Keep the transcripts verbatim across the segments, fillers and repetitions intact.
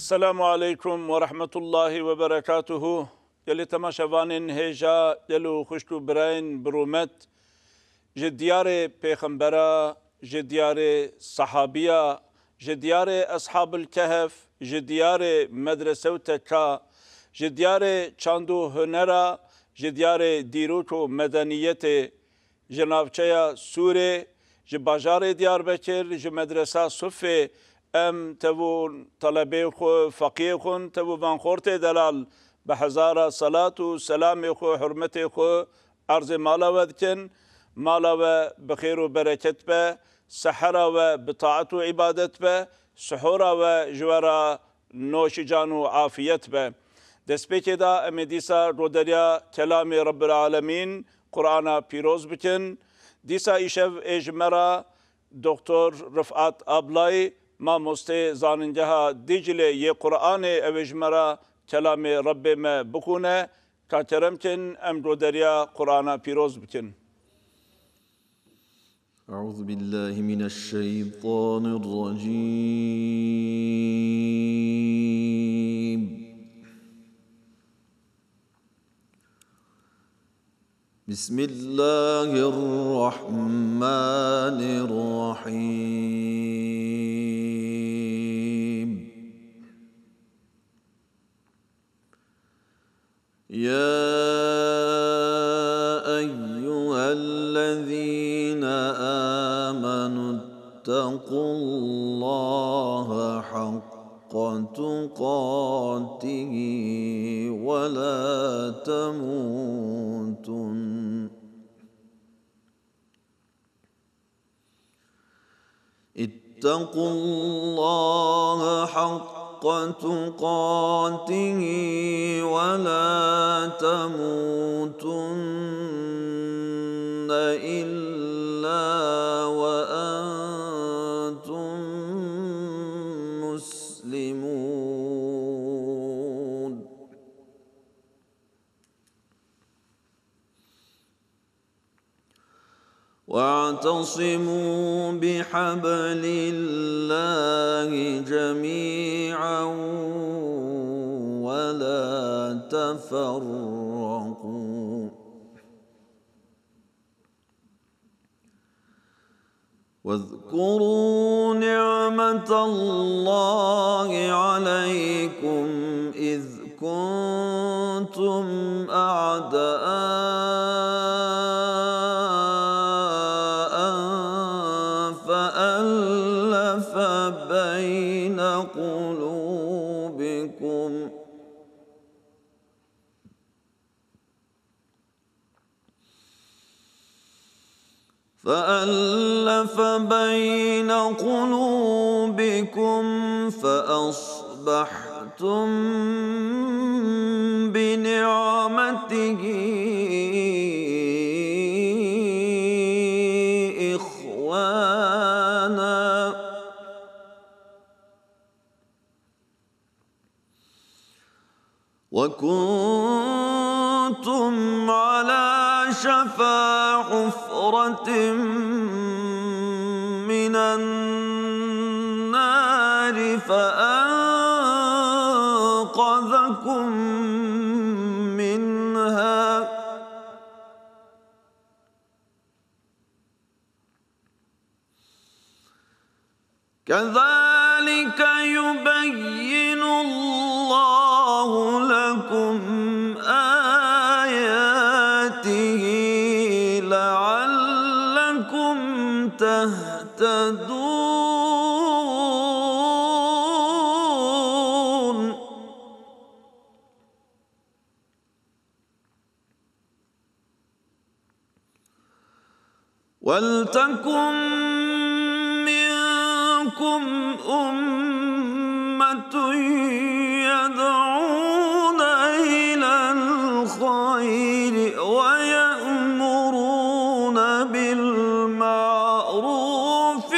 السلام عليكم ورحمة الله وبركاته. يلي تماشوانين هيجا يلو خشتو براين برومت جديار پیغمبرا جديار صحابيا جديار أصحاب الكهف جديار مدرسة تكا جديار چاندو هنرا جديار ديروكو مدنية جنابچيا سوري جباجار ديار بكر جمدرسة صفي ام تبو طلبه خو فقيه خون تبو فانخورت دلال بحزارة صلاة و سلام خو حرمت خو عرض مالا ودكن مالا و بخير و بركت به سحرا و بطاعت و عبادت به سحورا و جوارا نوش جان و عافيت به دست پیچه دا امدیسا رودریا کلام رب العالمین قرآن پیروز بکن دیسا ایشف اجمرا دکتر رفعت ابلای ما مسته زاننجها دیجله یه قرآن اوجمرا کلام رب ما بکونه که کرم کن ام رودریا قرآن پیروز بکن. أعوذ بالله من الشيطان الرجيم. بسم الله الرحمن الرحيم. يا أيها الذين آمنوا اتقوا الله حق تقاته ولا تموتن اتقوا الله حق تقاته ولا تموتن إلا وأنتم مسلمون. واعتصموا بحبل الله جميعا ولا تفرقوا واذكروا نعمة الله عليكم إذ كنتم أعداء فألف بين قلوبكم فألف بين قلوبكم فأصبحتم بنعمته إخوانا وكنتم على شفا حفرة من النار فأنقذكم منها كذلك يبين الله لكم آياته لعلكم تهتدون. ولتكن منكم أمة يدعون إلى الخير ويأمرون بالمعروف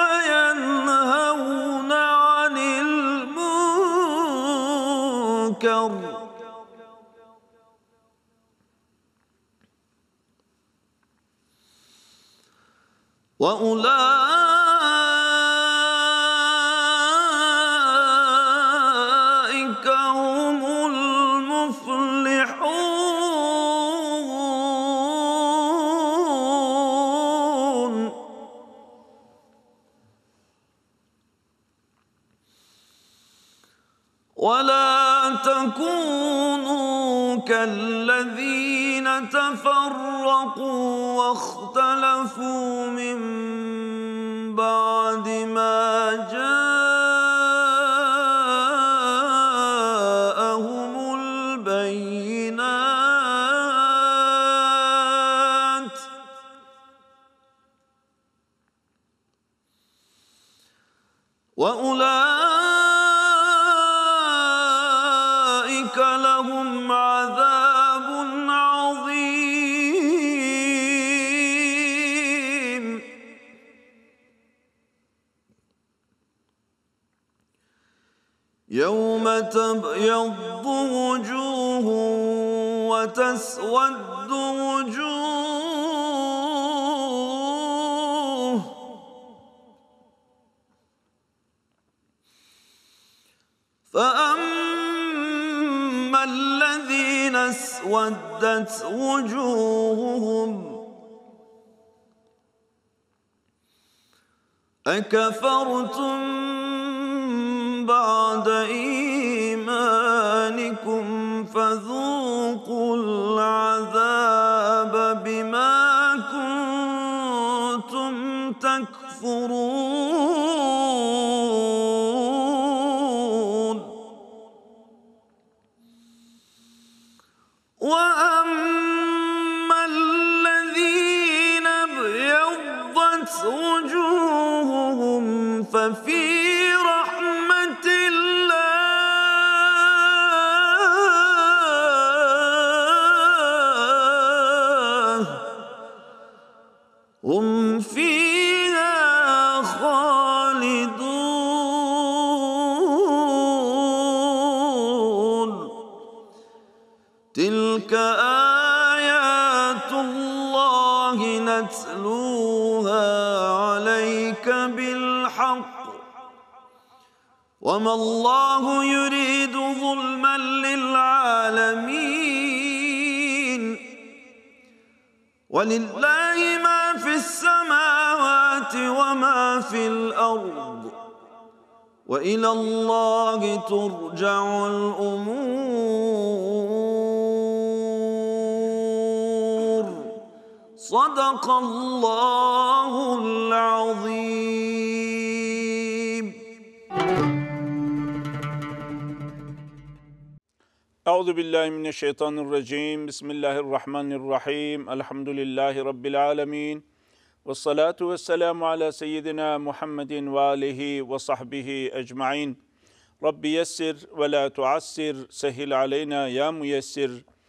وينهون عن المنكر وأولئك ولا تكونوا كالذين تفرقوا واختلفوا من بعد ما جاءهم البينات وأولئك لهم عذاب عظيم. يوم تبيض وجوه وتسود وجوه فأما الذين اسودت وجوههم أكفرتم بعد إيمانكم فذوقوا العذاب بما كنتم تكفرون. وأما الذين ابيضت وجوههم ففي رحمة الله هم فيها خالدون. تلك آيات الله نتلوها عليك بالحق وما الله يريد ظلما للعالمين. ولله ما في السماوات وما في الأرض وإلى الله ترجع الأمور. صدق الله العظيم. أعوذ بالله من الشيطان الرجيم. بسم الله الرحمن الرحيم. الحمد لله رب العالمين والصلاة والسلام على سيدنا محمد وآله وصحبه أجمعين. رب يسر ولا تعسر سهل علينا يا ميسر.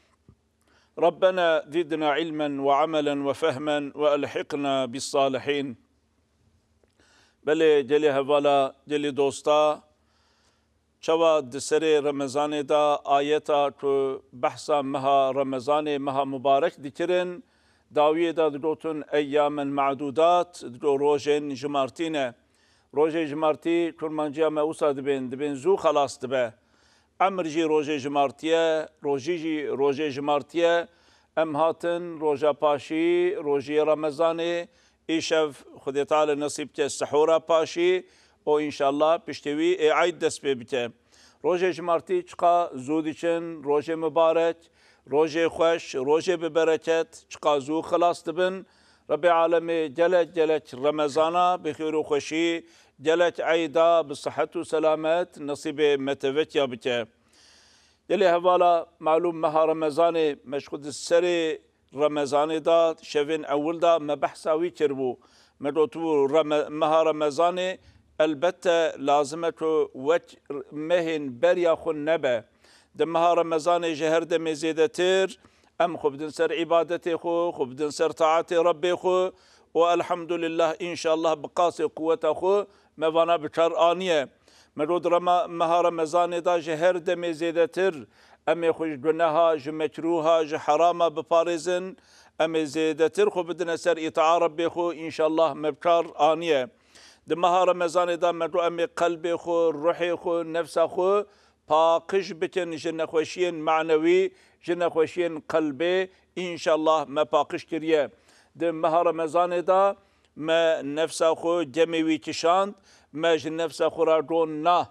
ربنا زدنا علما وعملا وفهما وألحقنا بالصالحين. بله جل هوالا جل دوستا چوا دسر رمضان دا آیتا تو بحثا مها رمضان مها مبارک دکرن داویه دا دروتون ایام معدودات درو روژن جمارتینه روژه جمارتی کرمانجیا موسا دبین دبین زو خلاص دبه امر جی روژه جمارتیه روژی جی روژه جمارتیه ام هاتن روژه پاشی روژه رمضان ایشف خود تعالی نصیب که سحورا پاشی و انشالله پشتوی ای عید دست ببیته. روژه جمارتی چقا زودی چن روژه مبارک روژه خوش روژه ببرکت چقا زو خلاص دبن. رب العالمین جلت جلت رمضانا بخیر و خوشی جلت عیدا بصحت و سلامت نصیب متوت یا بته. جلی حوالا معلوم مها رمضان مشخود سر رمضان دا شوین اول دا مبحثاوی کربو مدوتو مها رمضان البته لازمه تو وچ مهن بریا خون نبه ده مها رمضان جهر ده مزیده تر ام خوب دن سر عبادت خو خوب دن سر طاعت رب خو و الحمد لله ان شاء الله بقاس قوت خو موانا بچار آنیه مرود رما مها رمضان دا جهر ده مزیده تر ام خوش گناها ج مکروها ج حراما بپارزن ام زیده تر خو بدن سر اطاع رب خو ان شاء الله مبچار آنیه ده مها رمضان دا مرو ام قلب خو روح خو نفس خو پاکش بکن جنخوشین معنوی جنخوشین قلبی ان شاء الله ما پاکش کریه ده مها رمضان دا ما نفس خو جمعوی کشاند ما جن نفس خو را دون نه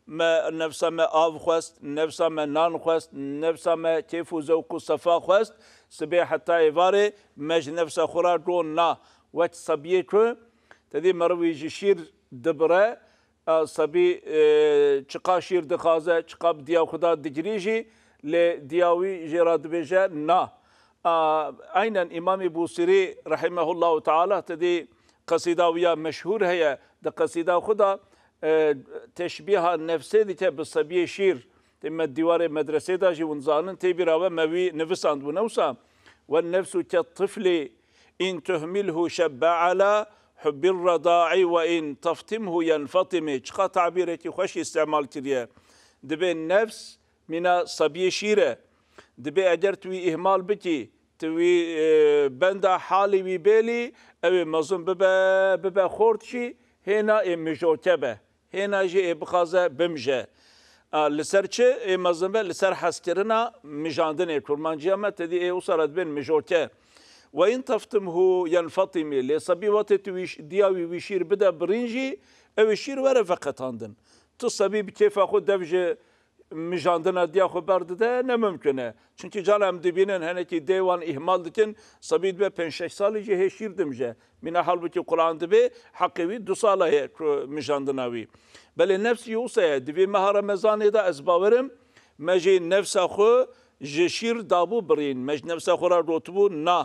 ما نفسا ما آف خواست نفسا ما نان خواست نفسا ما كيف وزوق صفا خواست سبي حتى إيفاري مج نفسا خورا دون نا وقت صبيه كو تدي مروي جشير دبره صبي چقا شير دخازه چقا بديا خدا دجريجي لدياوي جراد بيجا نا أيضا إمام بوصيري رحمه الله تعالى تدي قصيدة ويا مشهور هي ده قصيدة خدا تشبيه النفسي دي بالصبي شير تم الديوار مدرسة دا جي ونزانن تبي راوه موي نفس عند ونوسا والنفس كالطفل إن تهمله شب على حب الرضاع وإن تفطمه ينفطم شقا تعبيرتي خوش استعمال كريه دبي النفس من صبي شيره دبي أجر توي إهمال بكي توي بندا حالي ويبالي أو مظن ببا ببا خورتشي هنا مجوتبه هنا جي بخازه بمجه لسر چه مظن به لسر حسكرنا مجاندنه كرمانجيا ما تدي اي وصلت بين مجوته وإن تفطمه ينفطم لصبي وقت تويش دياوي ويشير بدا برينجي أو يشير ورا فقط عندن تصبي بكيف أخذ دفجه مجاندنا دیا خو برد ده نممکنه چونکی جان هم دبینن هنه کی دیوان اهمال دکن صبید به پنج شش سالی جه شیر دمجه من حال بکی قرآن دبی حقیقی دو ساله هی مجاندناوی بله نفس یوسه دبی ماه رمضان دا از باورم مجی نفس خو جشیر دابو برین مج نفس خو را روتبو نه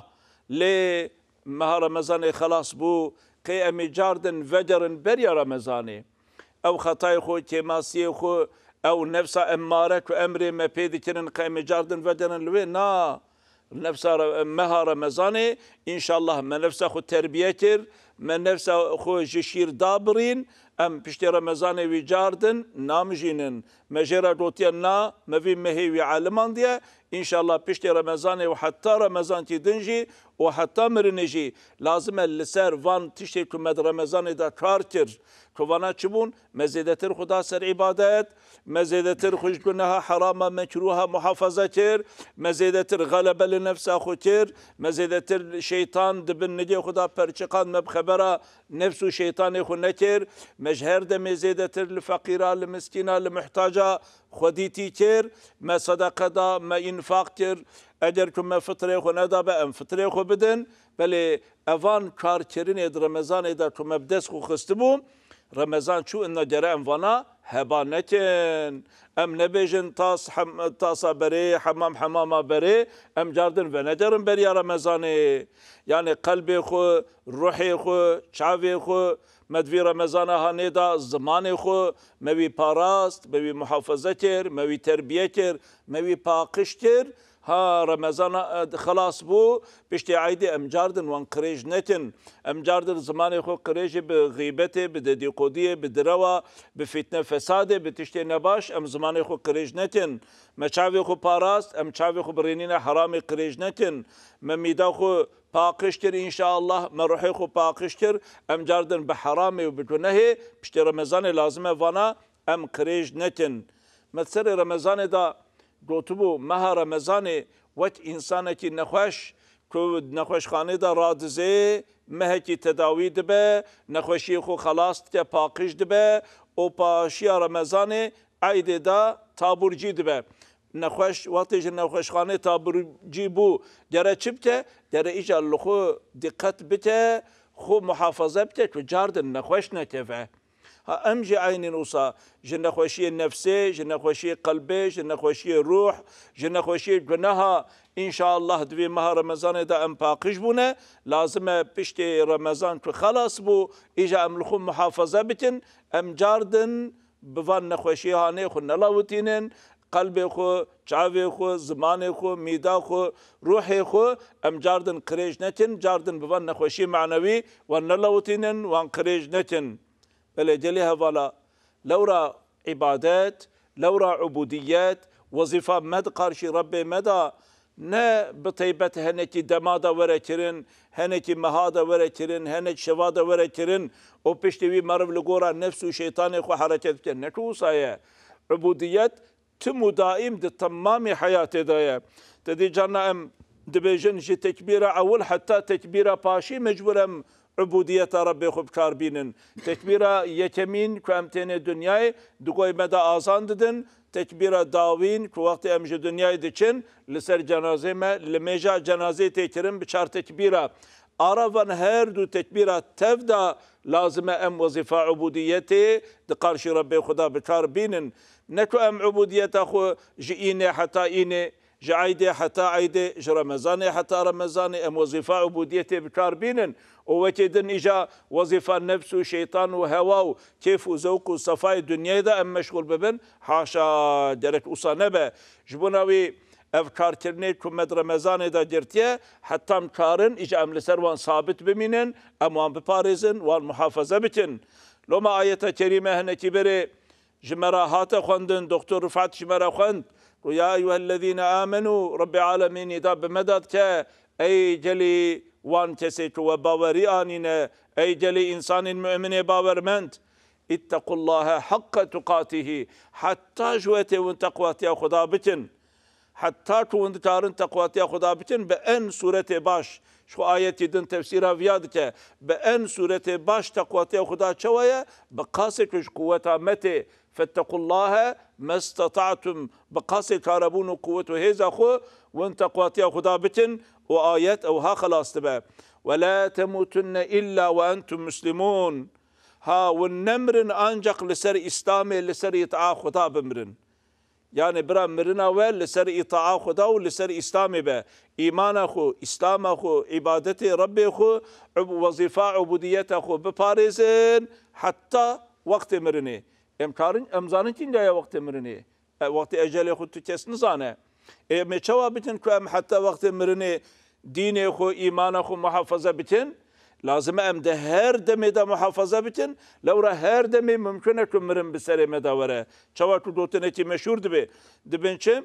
لی ماه رمضان خلاص بو قیام جاردن وجرن بریا رمضانی او خطای خو کماسی خو او نفس اماره و امر ما پیدا کردن قیم جاردن ودن لوی نا نفس مها رمضان ان شاء الله ما نفس خو تربیه کرد ما نفس خو جشیر دابرین ام پشت رمضان وی جاردن نامجینن مجرا دوتیا نا مفي مهي وی عالمان دیا ان شاء الله پشت رمضان و حتی رمضان تی دنجی و حتی مرنجی لازم لسر وان تشتی که مد رمضان دا کار کرد كوانا تشبون مزيدتر خدا سر عبادات مزيدتر خوش كنها حرامة مكروها محافظة كير مزيدتر غلبة لنفس أخو كير مزيدتر شيطان دبن نجي خدا برشقان مبخبرة نفسه شيطان يخو نكير مجهر ده مزيدتر لفقيرة لمسكينة لمحتاجة خديتي كير ما صدقة دا ما إنفاق كير أجركم ما فطرة خو ندا بأم فطرة خو بدن بل أفان كار كيرين إد رمضان إذا كم مبدس خو خستبوم رمضان شو إنه جرى أنفانا هبانتين أم نبيجن تاس حم تاسا بري حمام حمامة بري أم جاردن فنجرن بري رمضاني يعني قلبي خو روحي خو شعبي خو مدوي رمضان هانيدا زماني خو موي باراست موي محافظة كير موي تربية كير موي باقش كير ها رمضان خلاص بو بشتي عيدي ام جاردن وان قريج نتن ام جاردن زماني خو قريج بغيبته بددي قوديه بدروا بفتنه فساده بتشتي نباش ام زماني خو قريج نتن ما چاوي خو باراست ام چاوي خو برينينا حرامي قريج نتن ما ميدا خو باقشتر ان شاء الله ما روحي خو باقشتر ام جاردن بحرامي وبتنهي بشتي رمضان لازمه وانا ام قريج نتن مثل رمضان دا گوتبو ماه رمضان وقت انسانه کی نخوش کو نخوش خانه دا رادزه مه کی تداوی دبه نخوشی خو خلاص که پاکش دبه او پاشی رمضان عید دا تابورجی دبه نخوش وقتی جن نخوش خانه تابورجی بو جره چی بته جره ایجا لخو دقت بته خو محافظه بته که جاردن نخوش نتفه امجي عين نوصا جن خوشي النفسي جن خوشي قلبي جن خوشي الروح جن خوشي جنها ان شاء الله دبي مها رمضان دا ام باقش بونه لازم بشتي رمضان خلاص بو اجا ام لخو محافظه بتن ام جاردن بفان خوشي هاني خو نلاوتينن قلبي خو چاوي خو زماني خو ميدا خو روحي خو ام جاردن قريج نتن جاردن بفان خوشي معنوي ونلاوتينن وان قريج نتن بل جليها فلا لورا عبادات لورا عبوديات وظيفة مد قارشي ربي مدى نا بطيبة هنكي دمادا وركرن هنكي مهادا وركرن هنكي شوادا وركرن او بشتوي مرف لقورا نفسه شيطاني خو حركت كن نكوسايا عبوديات تمو دائم دي تمامي حياتي دايا تدي جانا ام دبيجن جي تكبيرة اول حتى تكبيرة باشي مجبورم عبودية ربي خب كاربينن تكبيرة يكمين كامتين دنياي دقوي مدى آسان ددن تكبيرة داوين كوقت أمج دنياي دچن لسر جنازه ما لميجا جنازه تكرم بچار تكبيرة عرفان هر دو تكبيرة تفدا لازم ام وظيفة عبوديته دقارش ربي خدا بكار بينن نكو ام عبودية اخو جئيني حتى ايني جعيدي حتى عيدي جرمزاني حتى رمزاني ام وظيفة عبوديته بكار بينن ووكيدن اجا وظيفة نفس وشيطان وهوا كيف وزوق وصفاي الدنيا دا ام مشغول ببن حاشا درك اصانبه جبوناوي افکار کرنه که مد رمضان دا جرتیه حتی مکارن ایجا ام لسر وان ثابت بمینن ام وان بپارزن وان محافظه بکن لما آیت کریمه هنکی بره جمرا هات خوندن دکتر رفعت جمرا خوند و یا ایوه الذین آمنوا رب العالمین دا بمدد که ای جلی وان کسی که و باوری آنینه ای جلی انسان مؤمن باورمند اتقوا الله حق تقاته حتی جوته وان تقواتي خدا بکن حتى كون دكارن تقواتي خدا بتن بأن سورة باش شو آية دن تفسيرها فيادك بأن سورة باش تقواتي خدا شوية بقاسك قوتها متى فاتقوا الله ما استطعتم بقاسك كاربون قوته هذا خو وان تقواتي خدا بتن وآيات أو ها خلاص تبع ولا تموتن إلا وأنتم مسلمون ها والنمرن أنجق لسر إسلامي لسر يتعا خدا بمرن يعني برا مرنا ويل لسر إطاعة خدا ولسر إسلامي به إيمان أخو إسلام أخو عبادة ربي أخو وظيفة عبودية أخو بباريزين حتى وقت مرني إمكارن أمزانن كنجا وقت مرني وقت أجل أخو تكس نزانه إيه شوا بتن كم حتى وقت مرني دين أخو إيمان أخو محافظة بتن لازم ام ده هر دمه ده محافظه بتن لو را هر دمه ممکنه که مرم بسر مداوره چوا تو دوتنه کی مشهور دبه دبن چه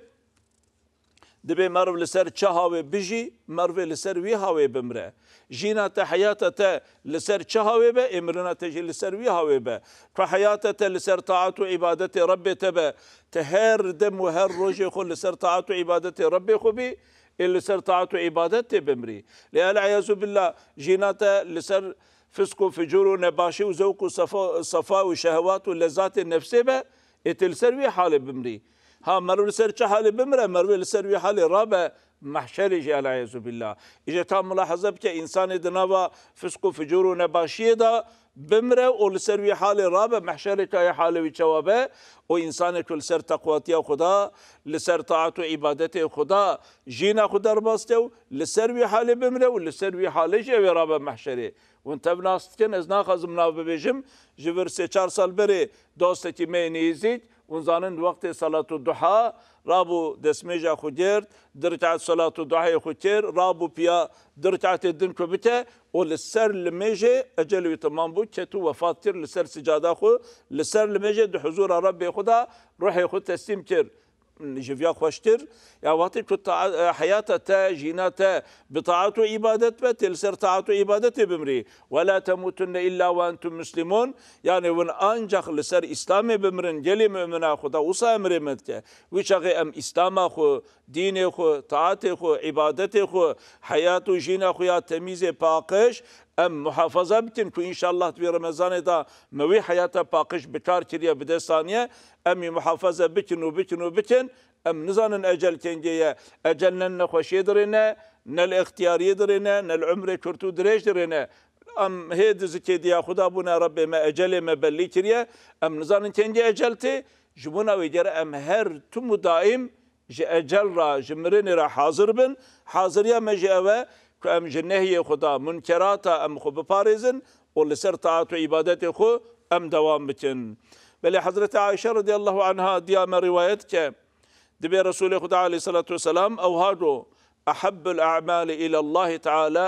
دبه مرو لسر چه هاوی بجی مرو لسر وی هاوی بمره جینا تا حیات تا لسر چه هاوی به امرنا تجی لسر وی هاوی به تو حیات تا لسر طاعت و عبادت رب تبه ته هر دم و هر روز خو لسر طاعت و عبادت رب خو بی اللي سر طاعة وعبادته بمري لأن العياذ بالله جيناته لسر فسق وفجور ونباشي وزوق وصفاء صفاء وشهوات ولذات النفسية به اتلسروي حالة بمري ها مرو لسر حالة بمره مرو لسروي حالة رابع محشر جي العياذ بالله إجا كان ملاحظة بك إنسان دنوا فسق وفجور ونباشي ده بمره ولسروي حالة رابع محشر كاي حالة وجوابه وإنسان كل سر تقواتي خدا لسر طاعت وعبادته خدا جينا خدا رباسته لسروي حالة بمره ولسروي حالة جي رابع محشره وانت بناستكن از ناخذ مناو ببيجم جبر سه چار سال بره دوستي مينيزيد ونزانن وقت صلاة الضحى رابو دسميجا خجرت درجات صلاة الضحى خجر رابو بيا درجات الدين كبته ولسر لميجي اجل تمام بو كتو وفاتر لسر سجاده خو لسر لميجي دو حضور ربي خدا روحي خد تسليم كر جفيا خوشتر يا وقت كنت حياته تا جيناته بطاعة وعبادت بتلسر طاعة وعبادت بمري ولا تموتن إلا وأنتم مسلمون يعني وان أنجخ لسر إسلامي بمرن جلي مؤمنا خدا وصا أمري مدك ويشغي أم إسلام خو دين خو طاعة خو عبادت خو حياة جينا خو يا تميز باقش ام محافظه بتن كو ان شاء الله في رمضان دا موي حياته باقش بكار كريا بده ثانيه ام محافظه بتن وبتن وبتن ام نزان اجل تنجيه اجلنا خوش يدرنا نل اختيار يدرنا نل عمر كرتو دريش درنا ام هيد زكي ديا خدا بنا ربي ما اجل ما بلي كريا ام نزان تنجي اجلتي جبنا ويجر ام هر تم دائم ج اجل را جمرن را حاضر بن حاضر يا مجاوه كأم جنهي خدا منكراتا أم خو بباريزن ولسر طاعة وعبادته خو أم دوام بتن بل حضرة عائشة رضي الله عنها ديام روايتك دبي رسول خدا عليه الصلاة والسلام أو هادو أحب الأعمال إلى الله تعالى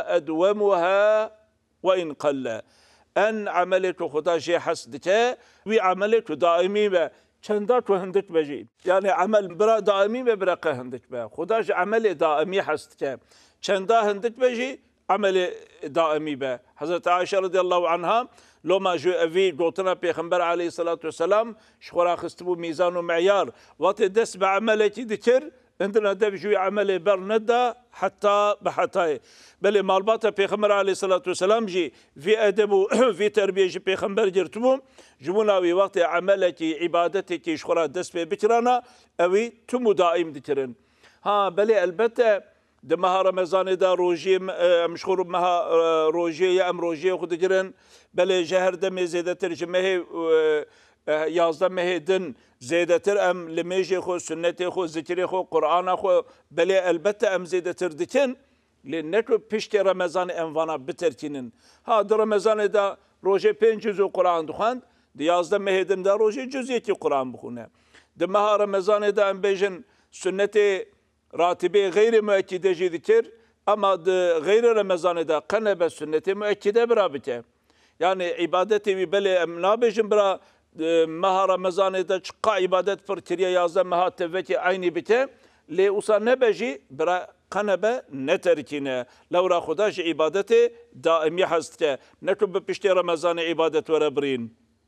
أدومها وإن قل أن عملك خدا شي حسدك وعملك دائمي به چندات و هندك بجي يعني عمل برا دائمي برا هندك به خداش عمل دائمي حسدك چندا هندك بجي عمل دائمي به حضرت عائشة رضي الله عنها لو ما جو أفي قوتنا بيخنبر عليه الصلاة والسلام شخورا خستبو ميزان ومعيار وقت دس بعملك ذكر عندنا دبجوي عمل برندا حتى بحتاي بل مالباتا بيغمبر عليه الصلاة والسلام جي في أدب في تربية جي بيغمبر جرتمو جموناوي وقت عملتي عبادتي شخرا دس بي بكرانا أوي تمو دائم دكرن ها بلي البته دمها رمضان دا روجي مشغول مها روجي يا ام روجي خود جرن بلي جهر دم زيادة ترجمه يازده مهدن زيادة تر ام لميجي خو سنتي خو ذكري خو قرآن خو بلي البته ام زيادة تر دكن لنكو پشت رمضان انوانا بتركينن ها در رمضان دا روجي پنج جزء قرآن دخاند يازده مهدن دا روجي جزء قرآن بخونه دمها رمضان دا ام بيجن سنتي راتبه غير مؤكده جي ذكر اما غير رمضان دا قنبه سنتي مؤكده برابطه يعني عبادتي بلي نابجن برا مها رمضان دا چقا عبادت پر كريا يازده مها تفكي عيني بته لي اوسا نبجي برا قنبه نتركينه لو را خداش عبادتي دائمي حزتك نكب بپشتي رمضان عبادت وربرين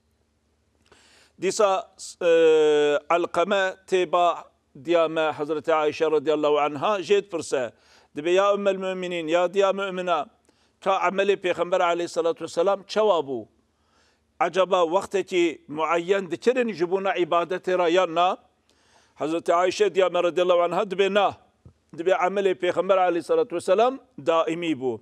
ديسا علقمه تبا ديامة حضرت عائشة رضي الله عنها جيت فرسة دبي يا أم المؤمنين يا ديا مؤمنة كعملي بيغمبر عليه الصلاة والسلام شوابو عجبا وقتك معين ذكرن يجيبون عبادة رايانا حضرت عائشة ديامة رضي الله عنها دبينا دبي عملي بيغمبر عليه الصلاة والسلام دائمي بو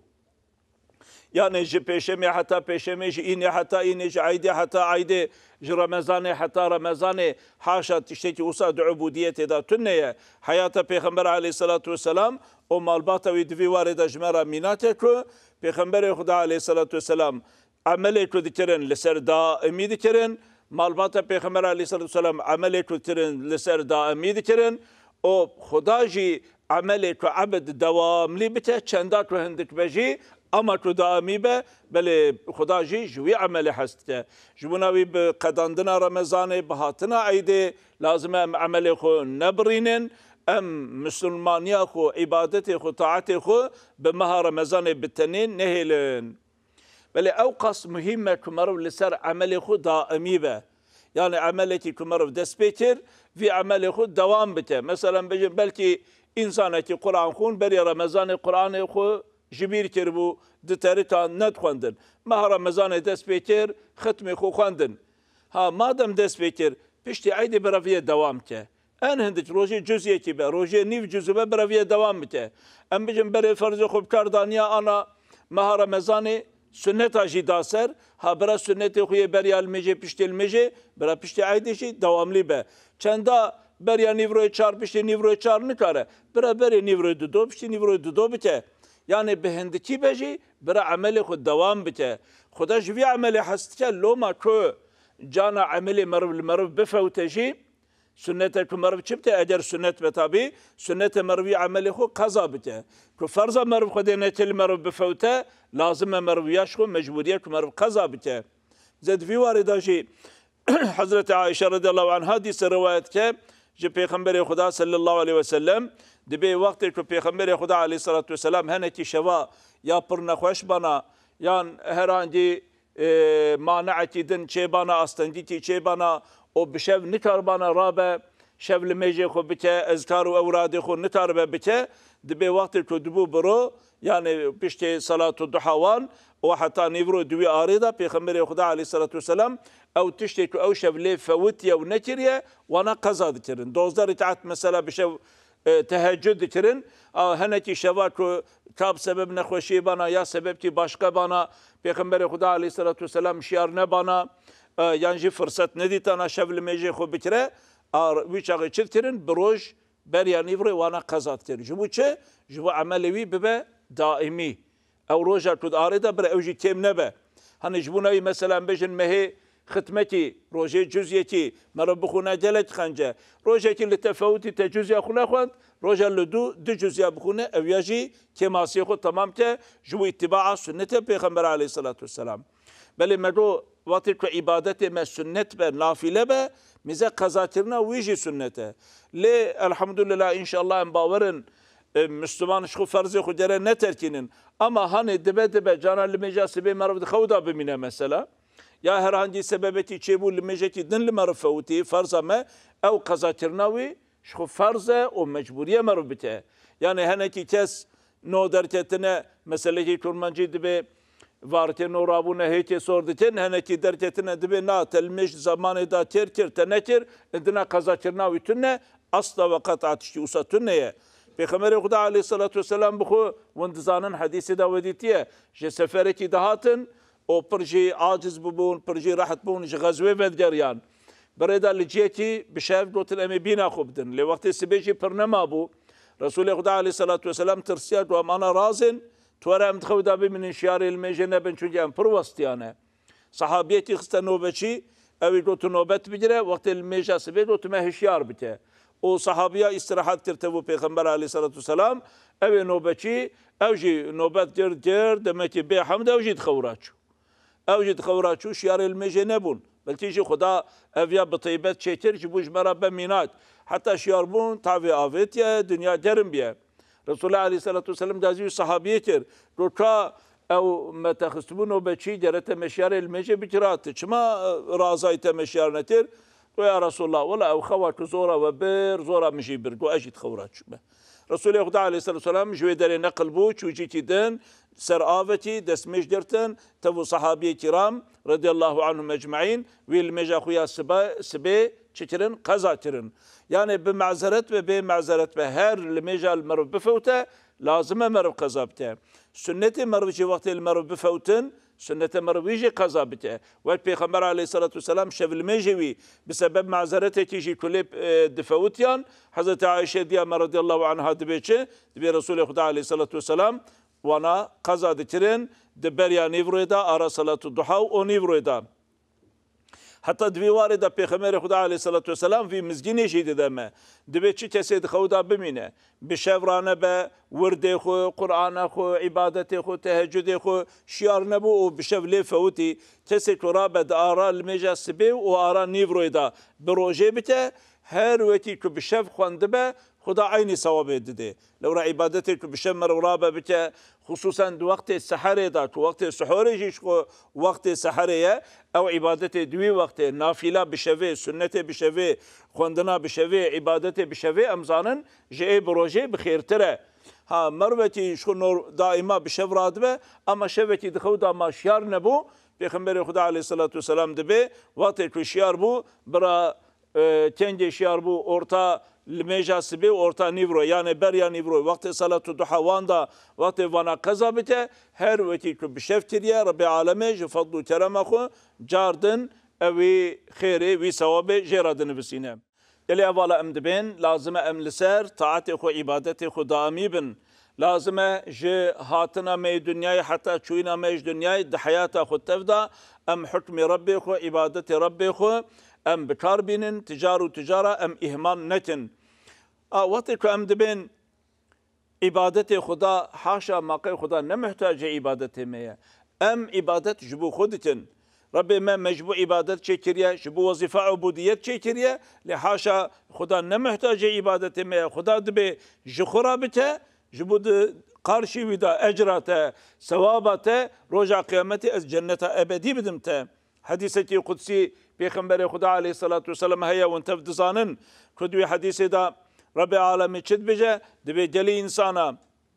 يعني جي بيشمي حتى بيشمي جي إني حتى إني جي عيدي حتى عيدي جي رمضاني حتى رمضاني حاشا تشتكي وصاد عبودية دا تنية حياة بيغمبر عليه الصلاة والسلام ومالباتا ويدفي واردة جمرة ميناتكو بيغمبر خدا عليه الصلاة والسلام عمليكو ذكرن لسر دائمي ذكرن مالباتا بيغمبر عليه الصلاة والسلام عمليكو ذكرن لسر دائمي ذكرن و خدا جي عمليكو عبد دوام لي بتا چنداكو هندك بجي اما تو دائمی به بله خدا جی جوی عمل هسته جبوناوی به قداندنا رمضان بهاتنا عیده لازم ام عمل خو نبرینن ام مسلمانیا خو عبادت خو طاعت خو به ماه رمضان بتنین نهلن بله اوقاس مهمه کمرو لسر عمل خو دائمی به يعني عملتي كمرو دست بيتر في عمل خو دوام بته مثلا بجن بلكي انسانتي قرآن خون بري رمضان قرآن خو جبیر کربو دتریتا ند خواندن ماه رمضان دست بیکر ختم خو خواندن ها مادم دست بیکر پشتی عیدی براویه دوام که ان هندج روزی جزیه کی به روزی نیو جزء به براویه دوام که ام بجم بر فرض خوب کردانیا انا ماه رمضان سنت اجی داسر ها برا سنت خوی بریال میجه پشتی میجه برا پشتی عیدی دواملی به چندا بریا نیوروی چار پشتی نیوروی چار نکاره برا بری نیوروی دو پشتی نیوروی دو بته يعني بهندكي بجي برا عملي خود دوام بته خدا جوي عملي حستك لو ما كو جانا عملي مرب المرب بفوتجي سنتك مرب شبته اجر سنت بتابي سنت مربي عملي خو قضا بته كو فرض مرب خدينه المرب بفوته لازم مرب ياشخو مجبوريه مرب قضا بته زد في وارداجي حضرت عائشه رضي الله عنها دي روايت كه جي پیغمبر خدا صلى الله عليه وسلم دبي وقت كو پیغمبر خدا عليه الصلاة والسلام هنكي شوا يا پر نخوش بنا يان هرانجي اه مانعتي دن چه بنا استنديتي چه بنا او بشو نكار بنا رابه شو لميجي خو بته اذكار و اوراد خو نكار بته دبي وقت كو دبو برو يعني بشتي صلاة الضحى وحتى نيفرو دوي آريدا پیغمبر خدا عليه الصلاة والسلام او تشتي كو او شو لي فوتيا و نكريا وانا قضا ذكرن دوزدار ركعت مثلا بشو تهجد ذكرن هنكي شواكو كاب سبب نخوشي بنا يا سبب كي باشقه بنا پیغمبر خدا عليه الصلاة والسلام شيار نبانا يعني فرصت نديتانا شبل ميجي خو بكره ويشاغي چرترن بروج بريا نيفري وانا قضا ذكرن جبو چه جبو عملوي ببه دائمي او روجا كود آريدا بر اوجي تيم نبه هن جبوناوي مثلا بجن مهي ختمتي روجي جزيتي مرة بخونا جلت خنجة روجتي لتفاوتي تجزية خونا خوان روجا لدو دو جزية بخونا او يجي كماسي خو تمام ته جو اتباع سنة پیغمبر عليه الصلاة والسلام بل مدو وقت عبادت ما سنة به نافلة به مزا قضاترنا ويجي سنته لي الحمد لله ان شاء الله مباورن مسلمان شخو فرض خو جره نتركينن اما هاني دبه دبه جانا لمجا سبي مرض خودا بمينه مثلا يا هرهانجي سببتي چيبو لمجتي دن لمرفوتي فرض ما او قضا ترناوي شخو فرزه و مجبوریه مرو بته يعني هنکی کس نو درکتنه مثلا کی کرمانجی دبه وارته نو رابونه هیچ سوردتن هنکی درکتنه دبه نا تلمش زمان دا تر کر تنکر ادنا قضا کرنا ویتنه اصلا وقت عتشی وساتنه پیغمبر خدا علیه الصلاة والسلام بخو وندزانن حدیث دا ودیتیه جه سفره کی دهاتن او پرجی عاجز ببون پرجی راحت بون جه غزوه بدگریان بريدا لجيتي بشاف قلت الامي بينا خبدن لوقت سبيجي برنما بو رسول خدا عليه الصلاه والسلام ترسيات وامانا رازن تورا متخودا بي من انشيار المجنه بن شجان بروستيانه صحابيتي خست نوبتشي او قلت نوبت بجره وقت الميجا سبيج قلت ما هشيار بته او صحابيه استراحات ترتبو پیغمبر عليه الصلاه والسلام او نوبتشي او جي نوبت جر جر دمتي بي حمد او جي تخوراتشو او جي تخوراتشو شيار المجنه بون بل تيجي خدا افيا بطيبات شيتر جبوج مرا بمينات حتى شياربون تعفي افيتيا دنيا جرم بيا رسول الله عليه الصلاه والسلام دازيو صحابيتر روكا او ما تخستبونو بشي جرت مشيار المجي بجرات شما رازايت مشيار نتر يا رسول الله ولا او خوات زورا وبر زورا مشي برقو اجي تخورات شبه رسول الله عليه الصلاه والسلام جوي داري نقل بوش وجيتي دن سر آفتي دسمش درتن تبو صحابي كرام رضي الله عنهم اجمعين ويل مجا خويا سبا سبي تشترن قزا ترن يعني بمعذرت بمعذرت بهر المجا المرو بفوته لازم مرو قزا بته سنة مرو جي وقت المرو بفوتن سنة مرو يجي قزا بته والبيغمبر عليه الصلاة والسلام شاف المجوي بسبب معذرته تيجي كليب دفوتيان حضرت عائشة ديما رضي الله عنها دبيتش دبي رسول خدا عليه الصلاة والسلام وانا قزا دترن دبريا نيفرويدا ارى صلاة الضحى او نيفرويدا حتى دوی وارد پیغمبر خدا علیه الصلاة والسلام في مزگینی شید دمه دبی چی کسی خدا بمینه بشورانه به ورد خو قرآن خو عبادت خو تهجد خو شیار نبو و بشولی فوتی کسی کرا بد آرا المجا سبی و آرا نیورویدا بروجه بته هر وقتی که بشف خونده به خدا عيني ثواب دده لو را عبادتك بشمر ورابه بك خصوصا وقت السحر داك وقت السحور يجيش وقت السحر او عبادته دوي وقت نافله بشوي سنه بشوي خوندنا بشوي عبادته بشوي امزانن جاي بروجي بخير ترى ها مروتي شو نور دائما بشف رادبه اما شوتي دخودا ما شيار نبو پیغمبر خدا عليه الصلاه والسلام دبي وقت كشيار بو برا تنجي شيار بو اورتا الميجا سبي اورتا نيفرو يعني بريا نيفرو وقت صلاه الضحى واندا وقت وانا قزابته هر وقت بشفتريا رب العالمين فضل كرمه جاردن اوي خيري وي ثواب جيرادن بسينه يلي اولا امدبين لازم ام لسر طاعتي خو عبادتي خو دائمي بن لازم ج هاتنا مي دنياي حتى تشوينا مي دنياي د حياته خو تفدا ام حكم ربي خو عبادتي ربي خو ام بكار بينن تجارو تجاره ام اهمال نتن اه وقت ام دبين عبادت خدا حاشا ماقي خدا نمحتاج عبادته مية ام عبادت جبو خودتن ربي ما مجبو عبادت شكريا جبو وظيفه عبوديت شكريا لحاشا خدا نمحتاج عبادته مية خدا دبي جخرابته جبو قارشي ودا اجراته ثوابته رجع قيامته از جنه ابدي بدمته حديثتي قدسي پیغمبر خدا عليه الصلاة والسلام هيا وانتف دزانن كدوي حديث دا رب العالمين چد بجه دبي جلي انسانا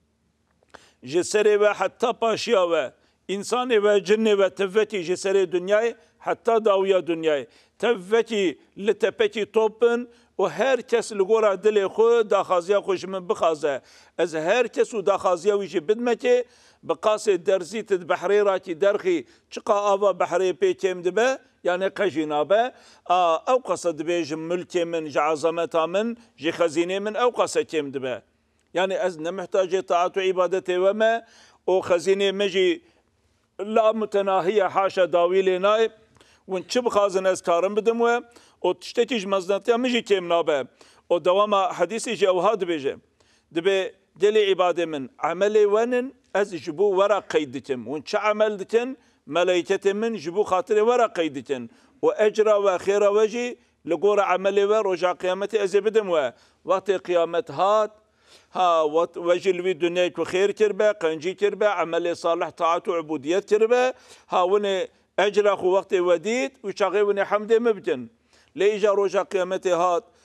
جسري و حتى پاشيا و انسان و جن و تفتي جسري دنياي حتى داويا دنياي تفتي لتپتي توبن و هر کس لگورا دل خود داخازیا خوش من بخازه از هر کس و داخازیا ویجی بدمتی بقاس درزی تد بحری راتی درخی چقا آوا بحری پیتیم دبه يعني قجنابه او قصد بيج ملكي من جعظمتها من جي خزينه من او قصتهم دبه يعني ازنا محتاج طاعه وعبادته وما او خزينه مجي لا متناهيه حاشا داويل نايب ونشب خازن اذكارم بدموه او تشتكيج مزنتها مجي كيم نابه او دوام حديثي جي او هاد بيجي دبه دلي عباده من عملي ونن از جبو ورا قيدتم ونش عمل دتن ملائكة من جبو خاطر ورا قيدتن واجرى وخير وجي لقور عملي ورجع قيامتي ازي بدم وقت قيامت هات ها وجه الوي دنيا وخير كربه قنجي كربه عملي صالح طاعه وعبوديه كربه ها وني اجرى خو وقت وديد وشاغي وني حمد مبتن ليجا رجع قيامتي هات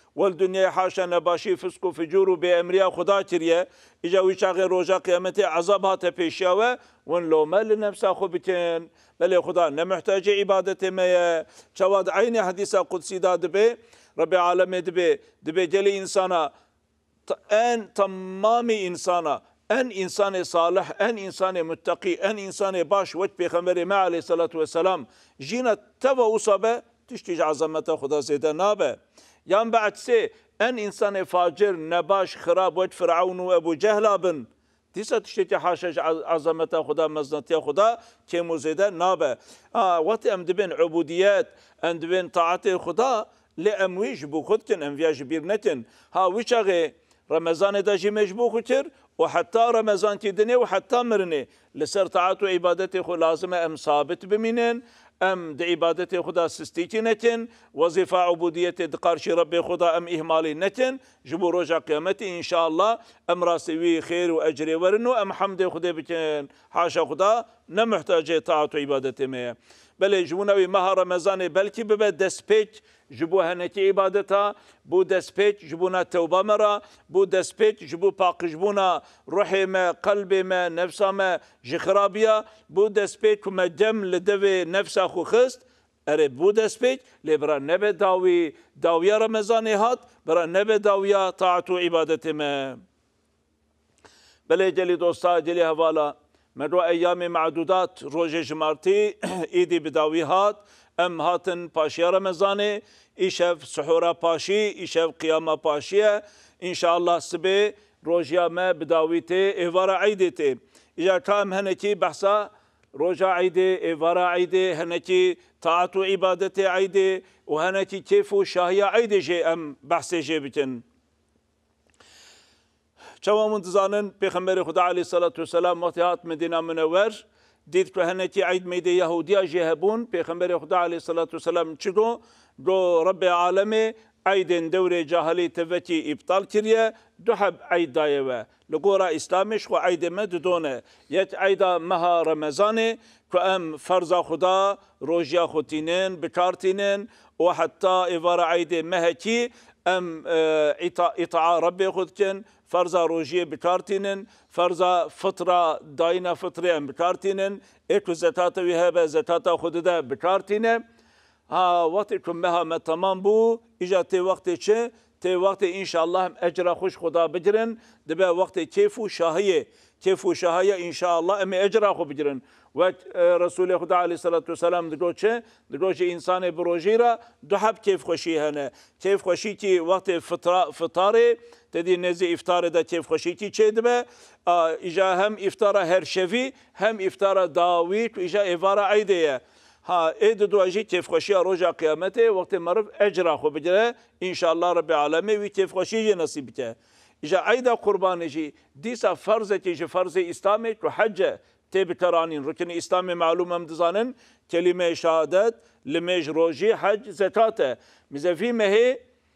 والدنيا حاشا نباشي فسق وفجور بأمريا خدا كريه إجا ويشاغي روجا قيامتي عذابها تبيشيوه وان لو ما لنفسه خو بكن بل خدا نمحتاج عبادته ما شواد عيني حديث قدسي دا دبي رب العالمين دبي دبي جلي إنسانا أن تمامي إنسانا أن إنسان صالح أن إنسان متقي أن إنسان باش وجه بيغمبر ما عليه الصلاة والسلام جينا تبا أصابه تشتيج عظمته خدا زيدا نابه يان بعد سي أن إنسان فاجر نباش خراب وجه فرعون وأبو جهل بن تيسا تشتيج حاشج عظمته خدا مزنتي خدا كيمو زيدا نابه آه وقت أم دبين عبوديات أم دبين طاعته خدا لأمويج بو خود كن أم فياج بير نتن ها ويشاغي رمضان داجي مجبو خطر وحتى رمضان تدني وحتى مرني لسر طاعت وعبادتي خو لازم ام ثابت بمنن ام د عبادتي خدا سستيتي نتن وظيفه عبوديتي دقارشي ربي خدا ام اهمالي نتن جبو رجع قيامتي ان شاء الله ام راسوي خير واجر ورنو ام حمد خدا بكن حاشا خدا نمحتاج طاعت وعبادتي ما بل جبونوي مها رمضان بلكي ببد دسبيت جبو هنكي عبادتها بو دسبيت جبونا توبه مرا بو دسبيت جبو باق جبونا روحي ما قلبي ما نفسه ما جخرابيا بو دسبيت كما جم لدوي نفسه خو خست اري بو دسبيت لبرا نبي داوي داويا رمضان هات برا نبي داويا طاعت وعبادتي ما بل جلي دوستا جلي هوالا مدو ايام معدودات روجي جمارتي ايدي بداوي هات ام هاتن پاشیا رمضانه ایشف سحورا پاشی ایشف قیاما پاشیه انشاءالله سبه روجیا ما بداویته ایوارا عیدته اجا کام هنکی بحثا روجا عیده ایوارا عیده هنکی طاعت و عبادت عیده و هنکی کیف و شاهیا عیده جه ام بحث جه بکن چوا منتظانن پیغمبر خدا علیه الصلاة والسلام وقتی هات مدینه منور دید که هنکی عید میده یهودیا جهبون پیغمبر خدا علیه الصلاة والسلام چگو گو رب عالمه عیدن دور جاهلی توتی ابطال کریه دو حب عید دایوه لگورا اسلامش و عید مد دونه یک عید مها رمضانه که ام فرض خدا روژیا خودتینن بکارتینن و حتی ایوار عید مهکی ام اطاع رب خودکن فرضا روجيه بكارتينن فرضا فطرة داينا فطرة ام بكارتينن اكو زكاة وهبة زكاة خددا بكارتينن ها وقتكم مها ما تمام بو اجا تي وقت چه تي وقت ان شاء الله اجر خوش خدا بجرن دبا وقت كيف وشاهيه كيف وشاهيه ان شاء الله ام اجر خو بجرن و رسول خدا عليه الصلاه والسلام دگو چه دگو چه انسان بروجيرا دو حب كيف خوشي هنه كيف خوشي كي وقت فطره فطاره تدي نزي افطار دا كيف خوشي كي چه دبا اجا هم افطار هر شوي هم افطار داويت و اجا افاره عيده ها ايد دو اجي كيف خوشي رجع قيامته وقت مرف اجر خو بجره ان شاء الله رب العالمين و كيف خوشي نصيب ته اجا عيده قربان جي ديسا فرض كي فرض اسلامي و حج تيب ترانين ركن اسلامي معلومه مدزانن كلمه شهادت لمج روجي حج زكاته مزفي مه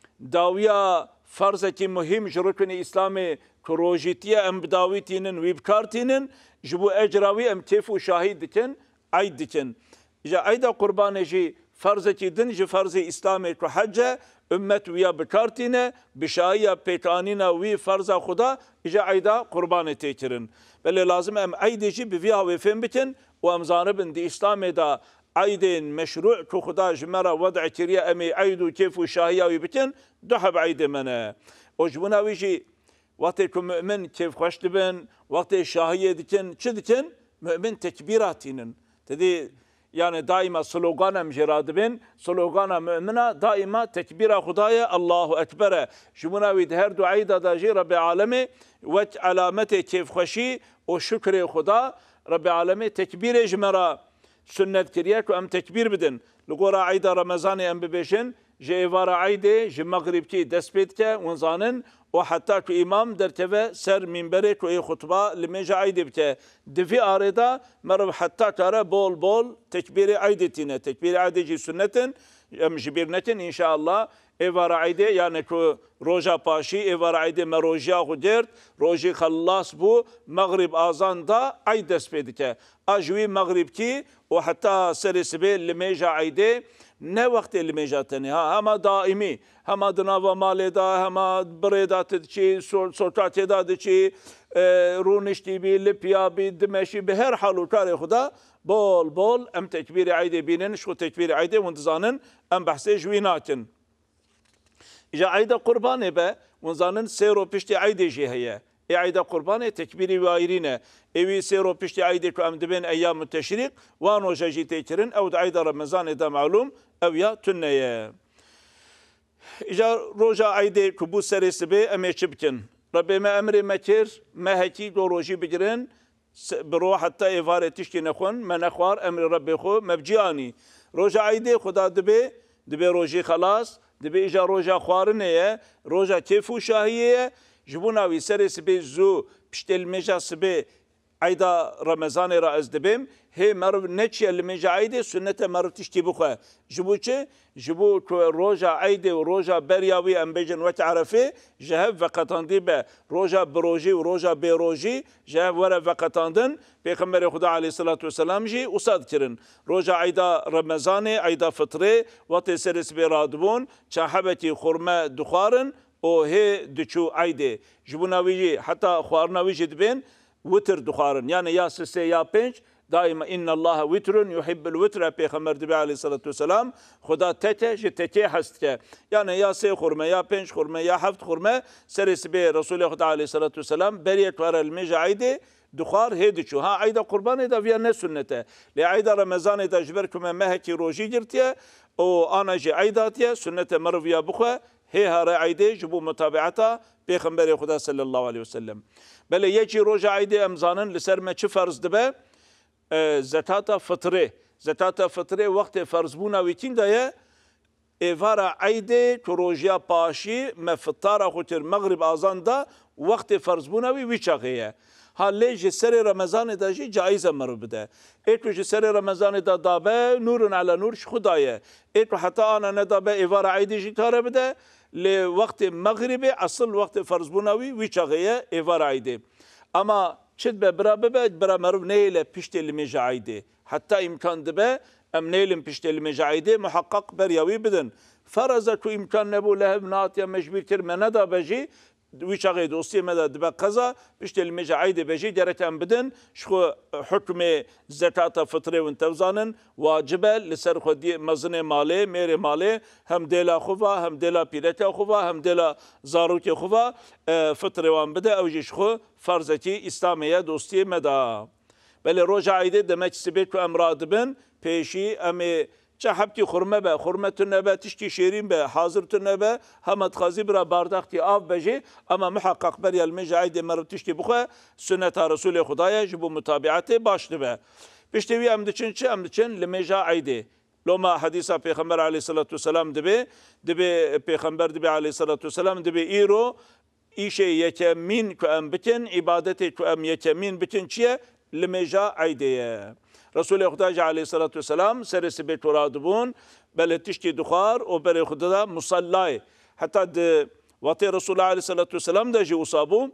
داويا فرض كي مهم ركن اسلامي كروجيتيا ام بداويتينن ويبكارتينن جبو اجراوي ام تيفو شاهدكن عيدكن اجا عيدا قربان جي فرض كي دنج فرض اسلامي كحج امت ويا بكارتينه بشايه بيتانينا وي فرض خدا اجا عيدا قربان تيكرن بل لازم ام عيد جي بفيها وفهم بتن وام زانبن دي اسلامي دا عيدين مشروع كو خدا جمرة وضع كريا امي عيدو كيف وشاهيه ويبتن دحب عيد منا وجبنا ويجي وقت مؤمن كيف خوش تبن وقت شاهيه دكن شدكن مؤمن تكبيراتين تدي يعني دائما سلوغانا مجرادبين سلوغانا مؤمنة دائما تكبير خدايا الله أكبر شمونا ويد هر دعاء داجي رب العالمين وجه علامته كيف خشي وشكر خدا رب العالمين تكبير جمرة سنة كرياك وأم تكبير بدن لقورا عيدا رمضان أم ببيشن جيفارا عيدي جي مغرب كي دسبيتك ونزانن وحتى كو إمام دركبه سر منبرك و خطبه لميجا عيدي بك دفي آردا مرب حتى كاره بول بول تكبير عيدتنا تكبير عيدي جي سنة ام جبیر نکن انشاءالله ایوار عیده یعنی که روژا پاشی ایوار عیده مروژیا خود درد روژی خلاص بو مغرب آزان دا عید دست پیدا که اجوی مغرب کی و حتی سر سبه لمیجا عیده نه وقت لمیجا تنی ها هما دائمی هما دناوا مال دا هما بریدات چی سلطات دا چی رونشتی بی لپیا بی دمشی به هر حال و کار خدا بول بول ام تکبیر عیده بینن شو تکبیر عیده وندزانن ام بحثی جوی ناکن إجا عيدا قربانه با ونزانن سيرو بشتي عيدة جي هي إي عيدا قربانه تكبيري وايرينه إيوي سيرو بشتي عيدة كو أم دبين أيام التشريق وانو جاجي تيكرن أو عيدا رمضان دا معلوم أو يا تنية إجا روجا عيدة كبو سري سبي أمي شبكن ربي ما أمري مكر ما هكي دو روجي بجرن برو حتى إيفارة تشتي نخون ما نخوار أمري ربي خو مبجياني روجا عيدة خدا دبي دبي روجي خلاص دبي إجا روجا خوارنه روجا كيفو شاهيه جبونا وي سري سبي زو بشتل مجا سبي عيدا رمضان رأز دبيم هي مرو نتشي المجا عيدة سنة مرو تشتي بخوا جبو چه جبو روجا عيدة وروجا برياوي ام بيجن وتعرفه جهب وقتان دي با روجا بروجي وروجا بيروجي جهب ورا وقتاندن پیغمبر خدا عليه الصلاة والسلام جي وصاد كرن روجا عيدا رمضان عيدا فطره وقت سرس برادبون چاحبتي خرمه دخارن او هي دچو عيدة جبونا ويجي حتى خوارنا ويجي دبين وتر دخارن يعني يا سسي يا بنج دائما إن الله وتر يحب الوتر پیغمبر دبي عليه الصلاة والسلام خدا تته جتته هست يعني يا سي خرمه يا بنج خرمه يا حفت خرمه سرس بي رسول خدا عليه الصلاة والسلام بريت ورا المجا عيدة دخار هيدشو ها عيدا قربان دا فيها نسنته لعيدا رمضان دا جبركم مهكي روجي جرتيا او انا جي عيداتيا سنة مرويا بخوا هي هارا عيدة جبو متابعتها پیغمبر خدا صلى الله عليه وسلم بل يجي روجا عيدة امزانن لسر ما چه فرض دبه زكاة فطره زكاة فطره وقت فرض بونا ويتين دايه ایوارا عیده که روژیا پاشی مفطار خوتر مغرب آزان دا وقت فرض بوناوی ویچاقیه حالی جسر رمضان دا جی جایزه مرو بده ایتو جسر رمضان دا دابه نورن علی نورش خدایه ایتو حتی آنا ندابه ایوارا عیده جی تاره بده لوقت مغرب اصل وقت فرض بوناوی ویچاقیه ایوارا عیده اما چید به برا ببه برا مرو نیله پیشت لمیجا عیده حتی امکان دبه ام نيلم بيشتل مجاعيده محقق برياوي بدن فرزا تو امكان نبو لهم ناتيا مجبير كر مندا بجي ويشاغي دوستي مدا دبا قزا بيشتل مجاعيده بجي درتم بدن شخو حكم زكاة فطره وانتوزانن واجبه لسر خدي مزن مالي ميري مالي هم ديلا خوفا هم ديلا بيرتا خوفا هم ديلا زاروكي خوفا فطره وان بده او جي شخو فرزتي اسلاميه دوستي مدا بل روجا عيده دمج سبيت امراد بن پیشی امی چه حبتی خورمه به خورمه تنه به تشتی شیرین به حاضر تنه به همت خازی برا بارداختی آف بجی اما محقق بری المجا عید مرد تشتی بخواه سنت رسول خدای جبو متابعت باشده به پشتوی ام دچن چه ام دچن لمجا عیده لما حدیثا پیغمبر علیه الصلاة والسلام دبی دبی پیغمبر دبی علیه الصلاة والسلام دبی ایرو ایشه یکمین که ام بکن عبادتی که ام یکمین بکن چیه لمجا عیده رسول خدا عليه الصلاة والسلام سرس بيت ورادبون بل تشتي دخار وبر خدا مصلاي حتى وقت رسول الله عليه الصلاة والسلام دا جي وصابو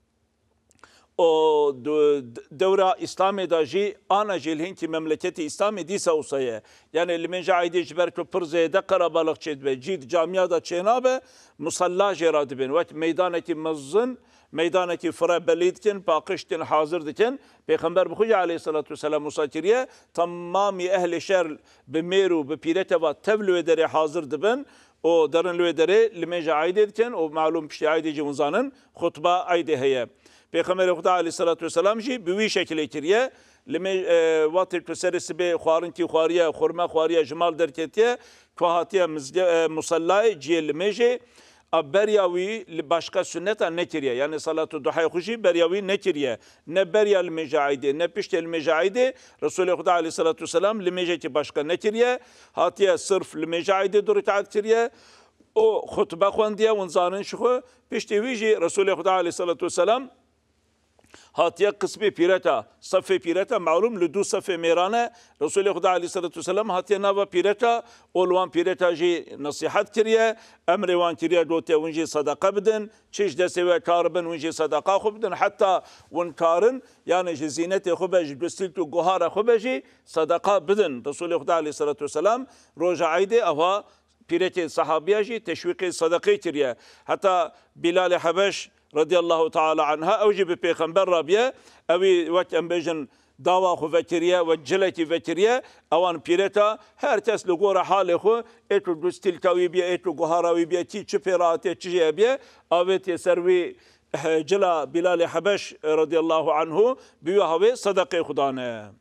او دورة إسلامي دا جي أنا جي الهنتي مملكتي إسلامي دي سوصية يعني اللي من جاعدي جبركو برزي دقرة بالغ تشيد جيد جامعة دا تشينابه مصلا جي رادبين وقت ميدانتي مزن ميدانك فرا بليدكن باقشتن حاضر دكن پیغمبر بخوی علیه الصلاة والسلام مساکریه تمامی اهل شهر بمیرو بپیرته و تبلو داره حاضر دبن و درن لو داره لمجا عیده دکن و معلوم پشتی عیده جونزانن خطبه عیده هیه پیغمبر خدا علیه الصلاة والسلام جی بوی شکلی کریه لمی وقت کسرس به خوارن کی خواریه خورما خواریه جمال درکتیه کوهاتیه مصلای جی لمجه برياوي لباشقا سنة نكريا يعني صلاة الضحى خوشي برياوي نكريا نبريا المجاعدة نبشت المجاعدة رسول الله عليه الصلاة والسلام لمجاعدة باشقا نكريا هاتيا صرف المجاعدة دورتعاد كريا او خطبة خوانديا ونزانن شخو بشتي ويجي رسول الله عليه الصلاة والسلام هاتیه قسمی پیرتا صف پیرتا معلوم لدو صف میرانه رسول خدا علیه الصلاة والسلام هاتیه نوا پیرتا اولوان پیرتا جی نصیحت کریه امر وان کریه دوته ونجی صدقه بدن چیش دسته و کاربن ونجی صدقه خوب بدن حتی ون کارن یعنی جی زینت خوبه جی دستیل تو گوهار خوبه جی صدقه بدن رسول خدا علیه الصلاة والسلام روز عیده اوها پیرت صحابیه جی تشویق صدقه کریه حتی بلال حبش رضي الله تعالى عنها أوجي ببيغمبر رابيه أوي وقت أمبيجن داوا خو فكريا وجلتي فكريا أوان بيرتا هر كس لغورا حالي خو إتو دوستيل كاوي بيا إتو غهاراوي بيا تي چپيراتي چجي بيا أويت سروي جلا بلال حبش رضي الله عنه بيو هوي صدقه خدانه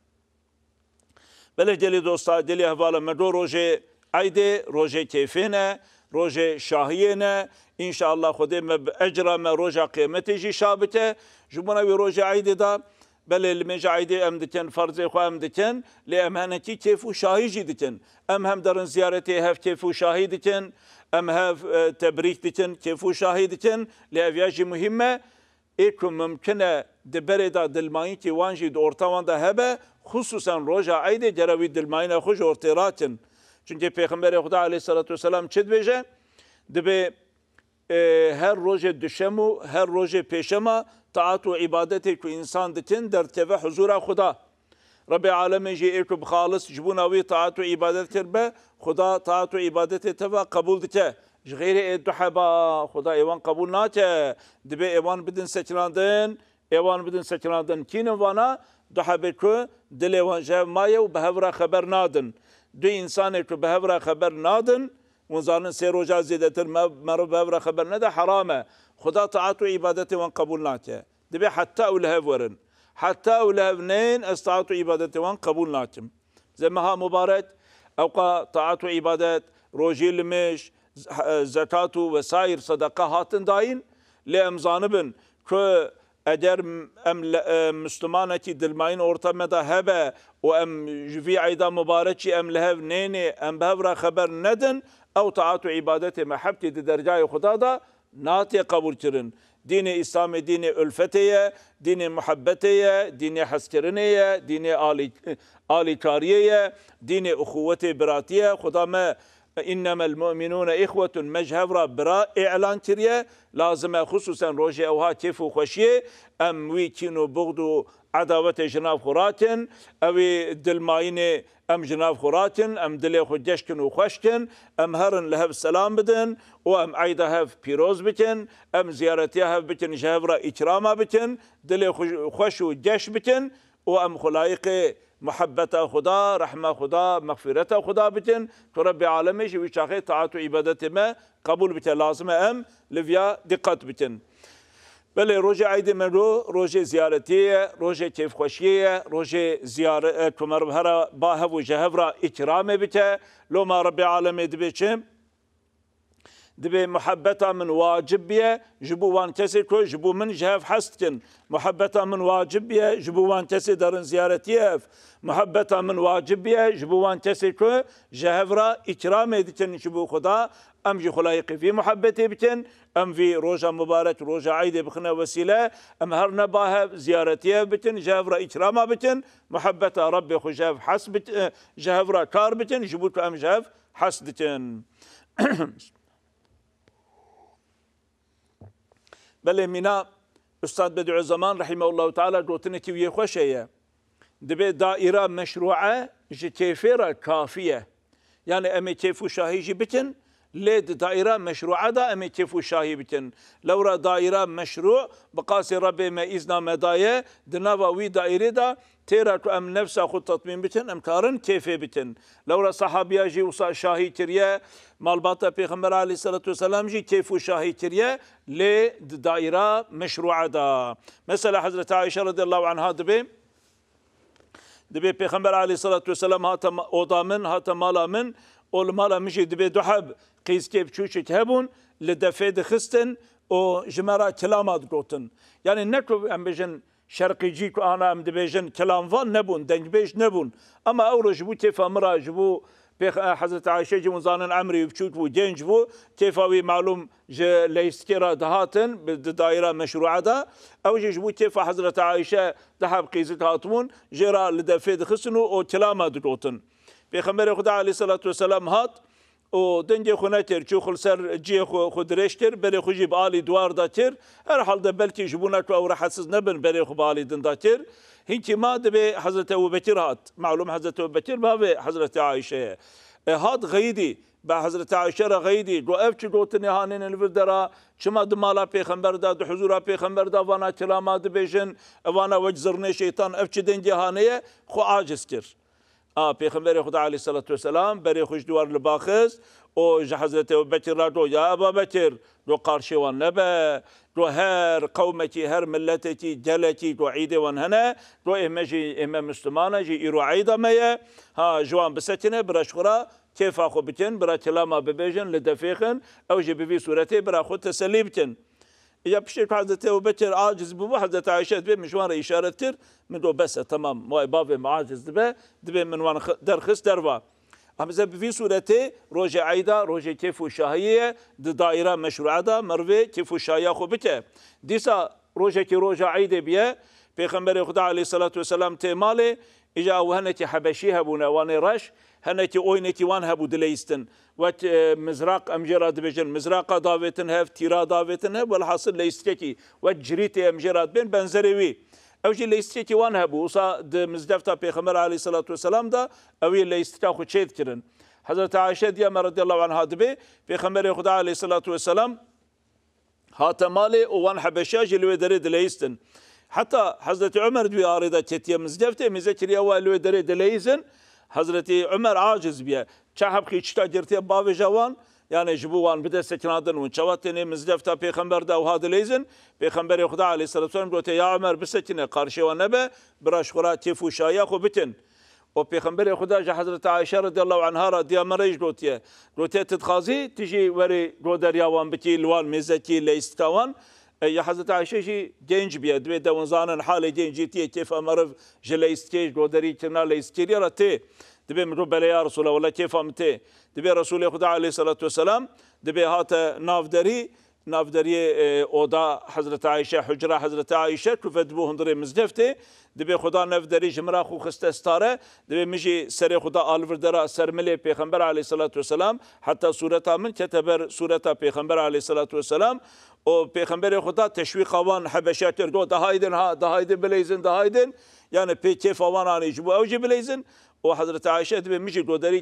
بله جلي دوستا جلي هوالا مدو روجي عيدي روجي كيفينه روجي شاهينه إن شاء الله خدي ما بأجر ما رجع قيمته جي شابته جبنا بروجع عيد دا بل المجا عيد أمدتن فرض خو أمدتن لأمانتي كيف شاهي دتن أم هم درن زيارتي هف كيف شاهدتن أم هف تبريك دتن كيف شاهدتن لأفياج مهمة إيكم ممكنة دبردا دلماين كي وانجي دورتوان دا هبه خصوصا رجع عيد جراوي دلماين خوش ارتراتن çünkü Peygamber Huda aleyhissalatu vesselam çed beje debe her roje düşemu her roje peşema taatu ibadeti ku insan ditin derteve huzura Huda Rabbi alemi ji ekub khalis jibuna vi taatu ibadet kerbe Huda taatu ibadeti teva kabul dite jgayri edduhaba Huda evan kabul nate debe evan bidin seçrandın evan bidin seçrandın kinin vana duhabe ku dil evan jev maye u behevra haber nadın دو انسان که به هفره خبر نادن ونزانن سه روزه زیادتر مرو به هفره خبر نده حرامه خدا طاعت و عبادت وان قبول ناته دبی حتی اولها ورن حتی اولها ونين استطاعت و عبادت وان قبول ناتم زي ما ها مبارك اوقا طاعت و عبادت روجي لمش زكاه وسائر صدقه هاتن داين لامزانبن که اگر ام مسلمانتی دلماین ortamda hebe و ام جفي عيدا مباركي ام لهف نيني ام بهفرا خبر ندن او طاعت و عبادت محبتي دي درجاي خدا دا ناتي قبول كرن دين اسلام دين الفتيه دين محبتيه دين حسكرنيه دين آلي آلي كاريه دين اخوه براتيه خدا ما إنما المؤمنون إخوة مجهورة براء إعلان كريه لازم خصوصا روجي أوها كيف وخشيه أم ويكينو بغدو عداوة جناب خراتن أوي دلماين أم جناب خراتن أم دلي خجشكن وخشكن أم هرن لهف سلام بدن وأم عيدا هف بيروز بتن أم زيارتها هف بتن جهورة إكراما بتن دلي خشو جش بتن وأم خلايق محبة خدا رحمة خدا مغفرة خدا بتن كرب عالمي شوي شاخي طاعت وعبادت ما قبول بتن لازم أم لفيا دقت بتن بله روز عيد مرو روز زيارتية روز كيف خوشية روز زيارة كمربهرة باهب وجهفرة إكرام بته لو ما رب عالمي دبيشم دبي محبتها من واجبية جبو وان كسي كو جبو من جهف حستكن محبتها من واجبية جبو وان كسي درن زيارتيف محبتها من واجبية جبو وان كسي كو جهفرا إكرام ديتن جبو خدا أم جي خلايقي في محبتي بتن أم في روجا مبارك روجا عيد بخنا وسيلة أم هرنا باها زيارتيف بتن جهفرا إكراما بتن محبتها ربي خو جهف حس بتن جهفرا كار بتن جبوتو أم جهف حس ديتن بله منا استاد بديع الزمان رحمه الله تعالى قوتنتي ويا خوشيه دبي دائره مشروعه جي كيفيره كافيه يعني امي كيفو شاهي بتن ليد دائره مشروعه دا امي كيفو شاهي بتن لورا دائره مشروع بقاسي ربي ما اذنا مدايه دناوا وي دائره دا تيرا ام نفسها خود تطمين بتن ام كارن كيفي بتن لورا صحابيا جي وصا شاهي تريا مالباتا پیغمبر عليه الصلاة والسلام جي كيفو شاهي تريا لدائرة مشروعة دا مثلا حضرت عائشة رضي الله عنها دبي دبي پیغمبر عليه الصلاة والسلام هاتا اوضا من هاتا مالا من اول مالا مشي دبي دحب قيس كيف چوشت هبون لدفيد خستن و جمرا كلامات قوتن يعني نكو ام بجن شرقي جيكو انا ام دبيجن كلام فان نبون دنج بيش نبون اما اورو جبو تيفا مرا جبو حضرت عائشة جي زانن عمري بچوت بو جنج بو تيفاوي معلوم جي ليستكرا دهاتن بدائرة مشروعة دا او جي جبو تيفا حضرت عائشة دحب قيزت هاتمون جيرا لدفيد خسنو او تلاما دلوتن پیغمبر خدا عليه الصلاة والسلام هات و دنجي خونتر چو خلسر جي خو درشتر بري خو جيب آلي دوار داتر هر حال ده بلكي جبونات او راحتسز نبن بري خو بالي دن داتر هنچی ما دبي حضرت ابو بكر هات معلوم حضرت ابو بكر ما حضرت عائشة هات غيدي با حضرت عائشة را غيدي دو اف چو دوتن هانين الفردرا چما دمالا پیغمبر دا دو حضورا پیغمبر دا وانا كلاما دبيجن وانا وجزرني شيطان اف چو دنجي هانيه خو عاجز كر آه پیغمبر خدا عليه الصلاة والسلام بري خوش دوار لباخز او حضرت ابو بكر را دو يا ابا بكر دو قارشي وان نبا دو هر قومتي هر ملتتي جلتي دو عيدي وان هنا دو امجي اما مسلمانه جي ايرو عيدا ميا ها جوان بسكنه براشخرا كيف اخو بتن برا كلاما ببيجن لدفيخن او جي بفي صورتي برا خو تسلي بتن يا بشير حضرت ابو بكر عاجز بو حضرت عائشه دبي مشوار اشاره تر من دو بس تمام واي بابي معاجز دبي دبي من وان درخص دروا هم زي في صورتي روجي عيدا روجي كيف شاهيه دائره مشروعه دا مروي كيف شايه خو بته ديسا روجي كي روجا عيده بيه پیغمبر خدا عليه الصلاه والسلام تماله اجا وهنتي حبشيها بونا وان رش هنتي اوينتي وان هبو دليستن وات مزراق امجرا دبجن مزراقه داوتن هف تيرا داوتن هف والحاصل ليستكي وجريتي امجرات بين بنزريوي اوجي ليستكي وان هبو وصا مزدفتا پیغمبر عليه الصلاه والسلام دا اوي ليستا خو تشيد كرن حضرت عائشه دي رضي الله عنها دبي پیغمبر خدا عليه الصلاه والسلام هاتمالي وان حبشا جلوي دريد ليستن حتى حضرت عمر دوي اريدا تيتيا مزدفته مزكري اول دريد ليزن حضرت عمر عاجز بيه چاحب خيچتا جرتي باوي جوان يعني جبوان بده سكنادن ونشواتني مزدفتا پیغمبر دا وهاد ليزن پیغمبر خدا عليه الصلاه والسلام قلت يا عمر بسكنه قارشي ونبه براش خرا تيفو شايا خو بتن و پیغمبر خدا جا حضرت عائشه رضي الله عنها را دي مريج قلت قلت تتخازي تجي وري رو درياوان بتي لوان مزكي ليستوان يا حضرت عائشه جي جنج بيد بيد ونزان حال جنجي تي كيف امر جليستيج قدري كنا ليستيري رتي دبي من رب يا رسول الله ولا كيف امتي دبي رسول خدا عليه الصلاه والسلام دبي هات نافدري نافدري اودا حضرت عائشه حجره حضرت عائشه كفدبو هندري مزدفته دبي خدا نافدري جمرا خو خست استاره دبي مشي سري خدا الفردرا سرملي پیغمبر عليه الصلاه والسلام حتى سورته من كتبر سورته پیغمبر عليه الصلاه والسلام او پیغمبر خدا تشویق وان حبشات دو دهايدن ها دهايدن بليزن دهايدن يعني بي كيف وان اني جبو اوجي بليزن وحضرت عائشه دبي مشي قدري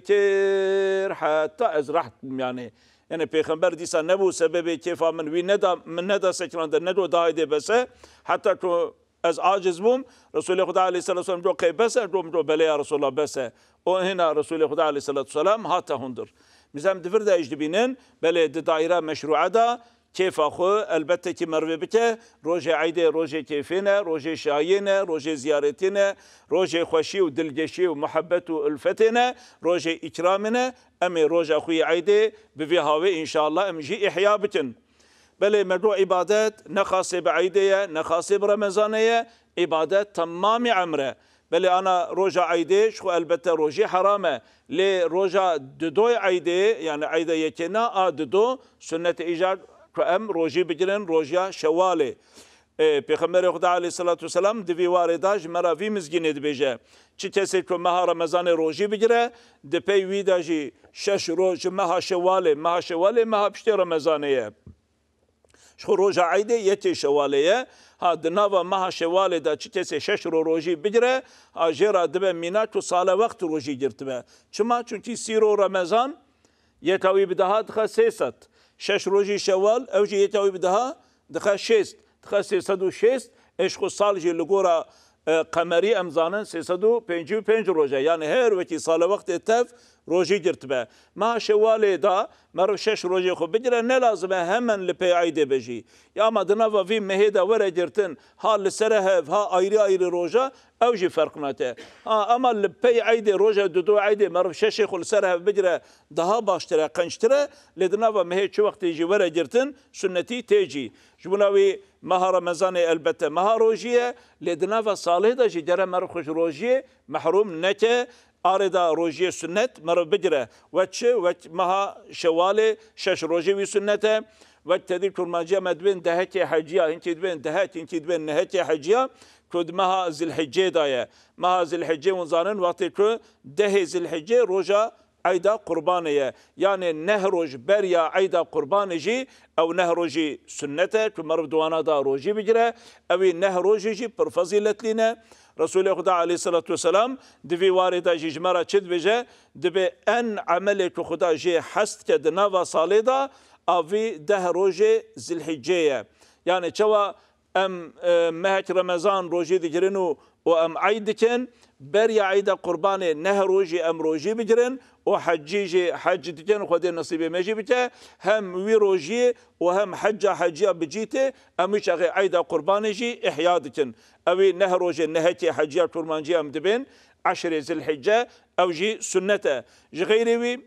كير حتى ازرحت يعني يعني پیغمبر ديسا نبو سبب كيف من وي ندا من ندا سكران ندو دهايده بس حتى تو از عاجز بوم رسول خدا عليه الصلاه والسلام جو قي بس جو جو بلا يا رسول الله بس وهنا رسول خدا عليه الصلاه والسلام هاتا هندر مزام دفر دا اجدبينن بل دائره مشروعه دا كيف اخو البته كي مروي بته روجي عيده روجي كيفنا روجي شاينا روجي زيارتنا روجي خوشي ودلجشي ومحبه والفتنا روجي اكرامنا امي روجي اخوي عيده بفيهاوي ان شاء الله امجي احياء بتن بل مدعو عبادات نخاصه بعيديه نخاصه برمضانيه عبادات تمام عمره بل انا روجا عيده شو البته روجي حرامه لي روجا ددو عيده يعني عيده يكنا ددو سنه ايجاد ام روجي بجرن روجا شواله پیغمبر خدا عليه الصلاه والسلام دوی وارداج مراوی مزگینه دبیجه چی کسی که ماه رمضان روجی بگیره دپی ویداجی شش روز ماه شواله ماه شواله ماه پشت رمضانیه شو روجا عیده یتی شوالیه ها دناوا ماه شواله دا چی کسی شش رو روجی بگیره اجرا دبه مینا تو سال وقت روجی گرتبه چما چونکی سی رو رمضان یتاوی بدهات خسیست شش روجي شوال اوجي يتاوي بدها دخا شيست دخا سيصد وشيست اشخو صال جي لغورا قمري امزانن سيصد وبنج وبنج روجا يعني هير وكي صال وقت اتف روجي جرتبه ما شوالي دا مر شش روجي خو بجرا نلازم همن لبي عيده بجي يا ما دنا في مهدا ورا جرتن ها لسرهف ها ايري ايري روجا اوجي فرقناته ها اما لبي عيده روجا ددو عيده مر شش خو لسرهف بجرا daha باشتره قنشتره لدنا مه چ وقت يجي ورا جرتن سنتي تيجي جبناوي مها رمضان البته مها روجيه لدنا صالح دا جدره مر خوش روجيه محروم نكه آردا روژی سنت مرو بگیره و چه و مها شوال شش روژی وی سنته و تدی کرمانجی مدبن دهت حجیه هنچی دبن دهت هنچی دبن نهت حجیه کد مها ذی‌الحجه دایه مها ذی‌الحجه ونزانن وقتی که ده ذی‌الحجه روژا عیدا قربانیه یعنی نه روژ بریا عیدا قربانیجی او نه روژی سنته که مرو دوانا دا روژی بگیره اوی نه روژی جی پر فضیلت لینه رسول خدا علیه الصلاة والسلام دوی وارده جی جمرا چد بجه دبی ان عملی که خدا جی حست که دناوا سالی دا اوی ده روژی ذی‌الحجه یعنی چوا ام مهک رمضان روژی دیگرنو و ام عید کن بریا عید قربان نه روژی ام روژی بگیرن و حجی حج دیگن خود نصیب مجی بته هم وی روژی و هم حج حجیا بجیته امیش اگه عید قربان جی احیا دکن اوی نه روژی نهتی حجیا قربانجی ام دبین عشر ذی‌الحجه او جی سنته جی غیری وی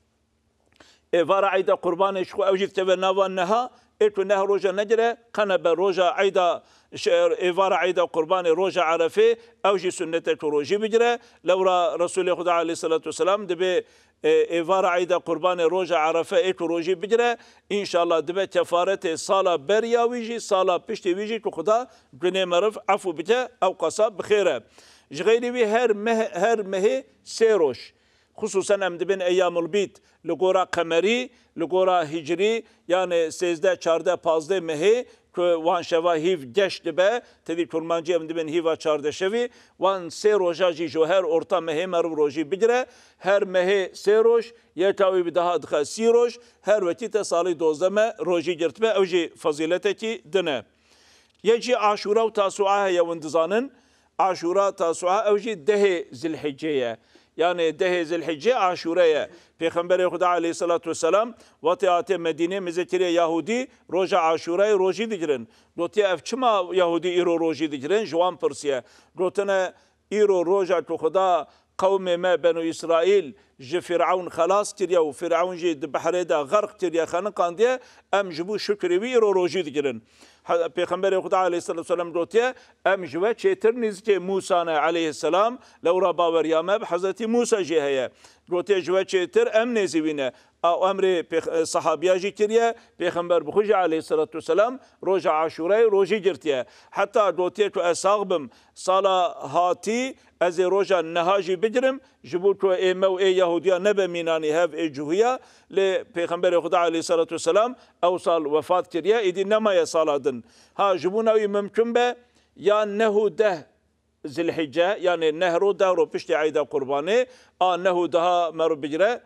وارا عید قربانش خو او جی تبه نوان نها ایتو نه روژا نجره قنا به روژا عیدا ایوارا عیدا قربان روژا عرفه او جی سنت تو روژی بگیره لورا رسول خدا علیه الصلاة والسلام دبه ایوارا عیدا قربان روژا عرفه ایتو روژی بگیره انشاءالله دبه کفارت سالا بریا ویجی سالا پشت ویجی که خدا گناه مرف عفو بته او قصاب بخیره جغیری وی هر مه هر مه سیروش خصوصا ام دبن ایام البیت لگورا قمری لگورا هجری یعنی سیزده چارده پازده مهی که وان شوا هیو گشت به تدی کرمانجی ام دبن هیوا چارده شوی وان سه روژا جی جو هر ارتا مهی مرو روژی بگیره هر مهی سه روش یه تاوی بدها دخه سی روش هر وقتی تا سالی دوزدمه روژی گرت به او جی فضیلته کی دنه یه جی عاشورا و تاسوعه یا وندزانن عاشورا تاسوعه او جی ده ذی‌الحجه yani ده ذی‌الحجه عاشوره پیغمبر خدا علیه الصلاة والسلام وقتی آتی مدینه مذکره یهودی روژا عاشوره روژی دیگرن گوتی اف چما یهودی ایرو روژی دیگرن جوان پرسیه گوتنه ایرو روژا که خدا قوم ما بنو اسرائیل جه فرعون خلاص کریا و فرعون جه بحره دا غرق کریا خانقان دیه ام جبو شکری وی ایرو روژی دیگرن پیغمبر خدا علیه السلام گوتیه ام جوه چیتر نزدیک موسی علیه السلام لورا باوریامه به حضرت موسی جه هیه گوتیه جوه چیتر ام نزیوینه او امر صحابیا جی کریه پیغمبر بخوش علیه السلام روژ عاشوره روژی گرتیه حتی گوتیه تو اساق بم سالا هاتی از روژا نهاجی بگیرم جبو تو ایمه و ای یهودیا نبه مینانی هف ای جوهیا لی پیغمبر خدا علیه السلام او سال وفات کریه ایدی نمای سالادن ها جبو نوی ممکن به یا نهو ده ذی‌الحجه یعنی نهرو ده رو پشت عیده قربانه آن نهو ده مرو بگیره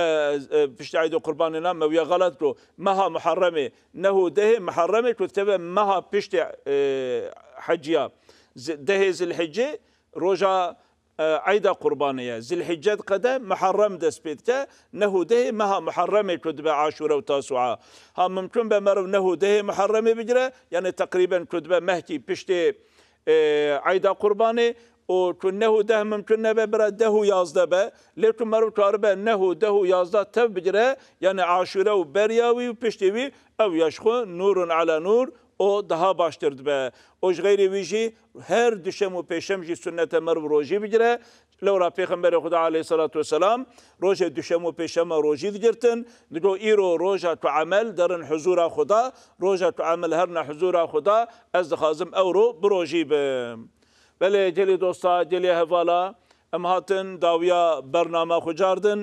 پشت عید قرباننا مویا غلط رو مها محرمه نهو ده محرمه كتبه مها پشت حجیا ده ذی‌الحجه روجا عید قربانیه ذی‌الحجه قده محرم دست بید که نهو ده مها محرمه كتبه عاشوره و تاسوعه ها ممکن به مرو نهو ده محرمه بگیره یعنی تقریبا كتبه مهکی پشت عید قربانه و تو نه ده ممکن نبه برای ده و یازده به لیکن مرو کاربه نه و ده و یازده تف بگیره یعنی عاشوره و بریاوی و پشتیوی او یشخو نورن علی نور او daha baştırdı be. O gayri vişi her düşem و پیشم جی سنت مرو روزی بگیره. لورا پیغمبر خدا علیه الصلاة والسلام روز düşem و پیشم روزی دیگرتن. نگو ایرو روزا تو عمل درن حضور خدا روزا تو عمل هرنا حضور خدا از دخازم اورو بروزی بم. بله جلی دوستا جلی هوالا ام هاتن داویا برنامه خجاردن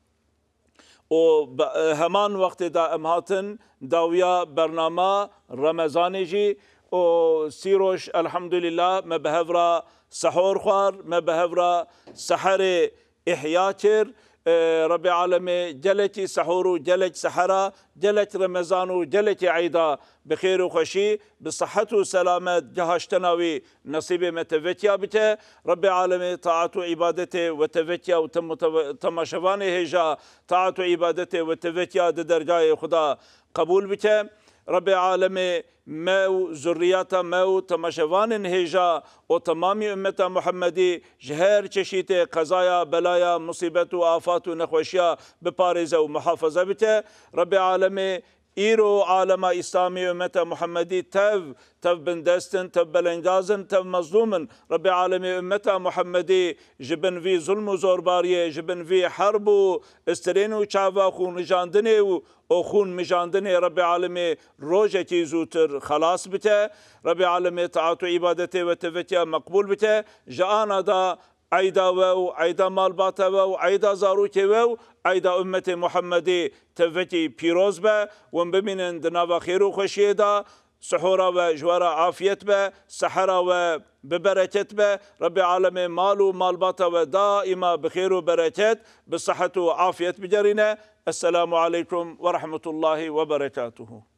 و همان وقت دا ام هاتن داویا برنامه رمضانی جی و سیروش الحمدلله ما بهورا سحور خوار ما بهورا سحر احیا کر رب العالمین جلتی سحور و جلت سحرا جلت رمضان و جلت عیدا بخیر و خوشی بصحت و سلامت جهاشتناوی نصیب متوتیا بته رب العالمین طاعت و عبادت و توتیا و تماشوان هجا طاعت و عبادت و توتیا در درجای خدا قبول بته رب العالمین ما ذریات ما تماشوان هجا و تمامی امت محمدی جهر چشیت قضایا بلایا مصیبت و آفات و نخوشیا بپارزه و محافظه بته رب العالمین إيرو عالم إسلامي أمة محمدي تف تف بندستن تف بلنجازن تف مظلومن رب عالمي أمة محمدي جبن في ظلم زوربارية جبن في حرب استرينو چاوا خون جاندنه و خون مجاندنه رب عالمي روجتي زوتر خلاص بته رب عالمي طاعت عبادته وتفتيا مقبول بته جانا دا عيدا و عيدا مالباتا و عيدا زاروكي و عيدا أمة محمدي تفتي بيروز با ومبمنن دناوا خيرو خشيدا سحورا و جوارا عافيت با سحرا و ببركت با رب العالمين مالو مالباتا و دائما بخير وبركت بصحة وعافية بجرنا. السلام عليكم ورحمة الله وبركاته.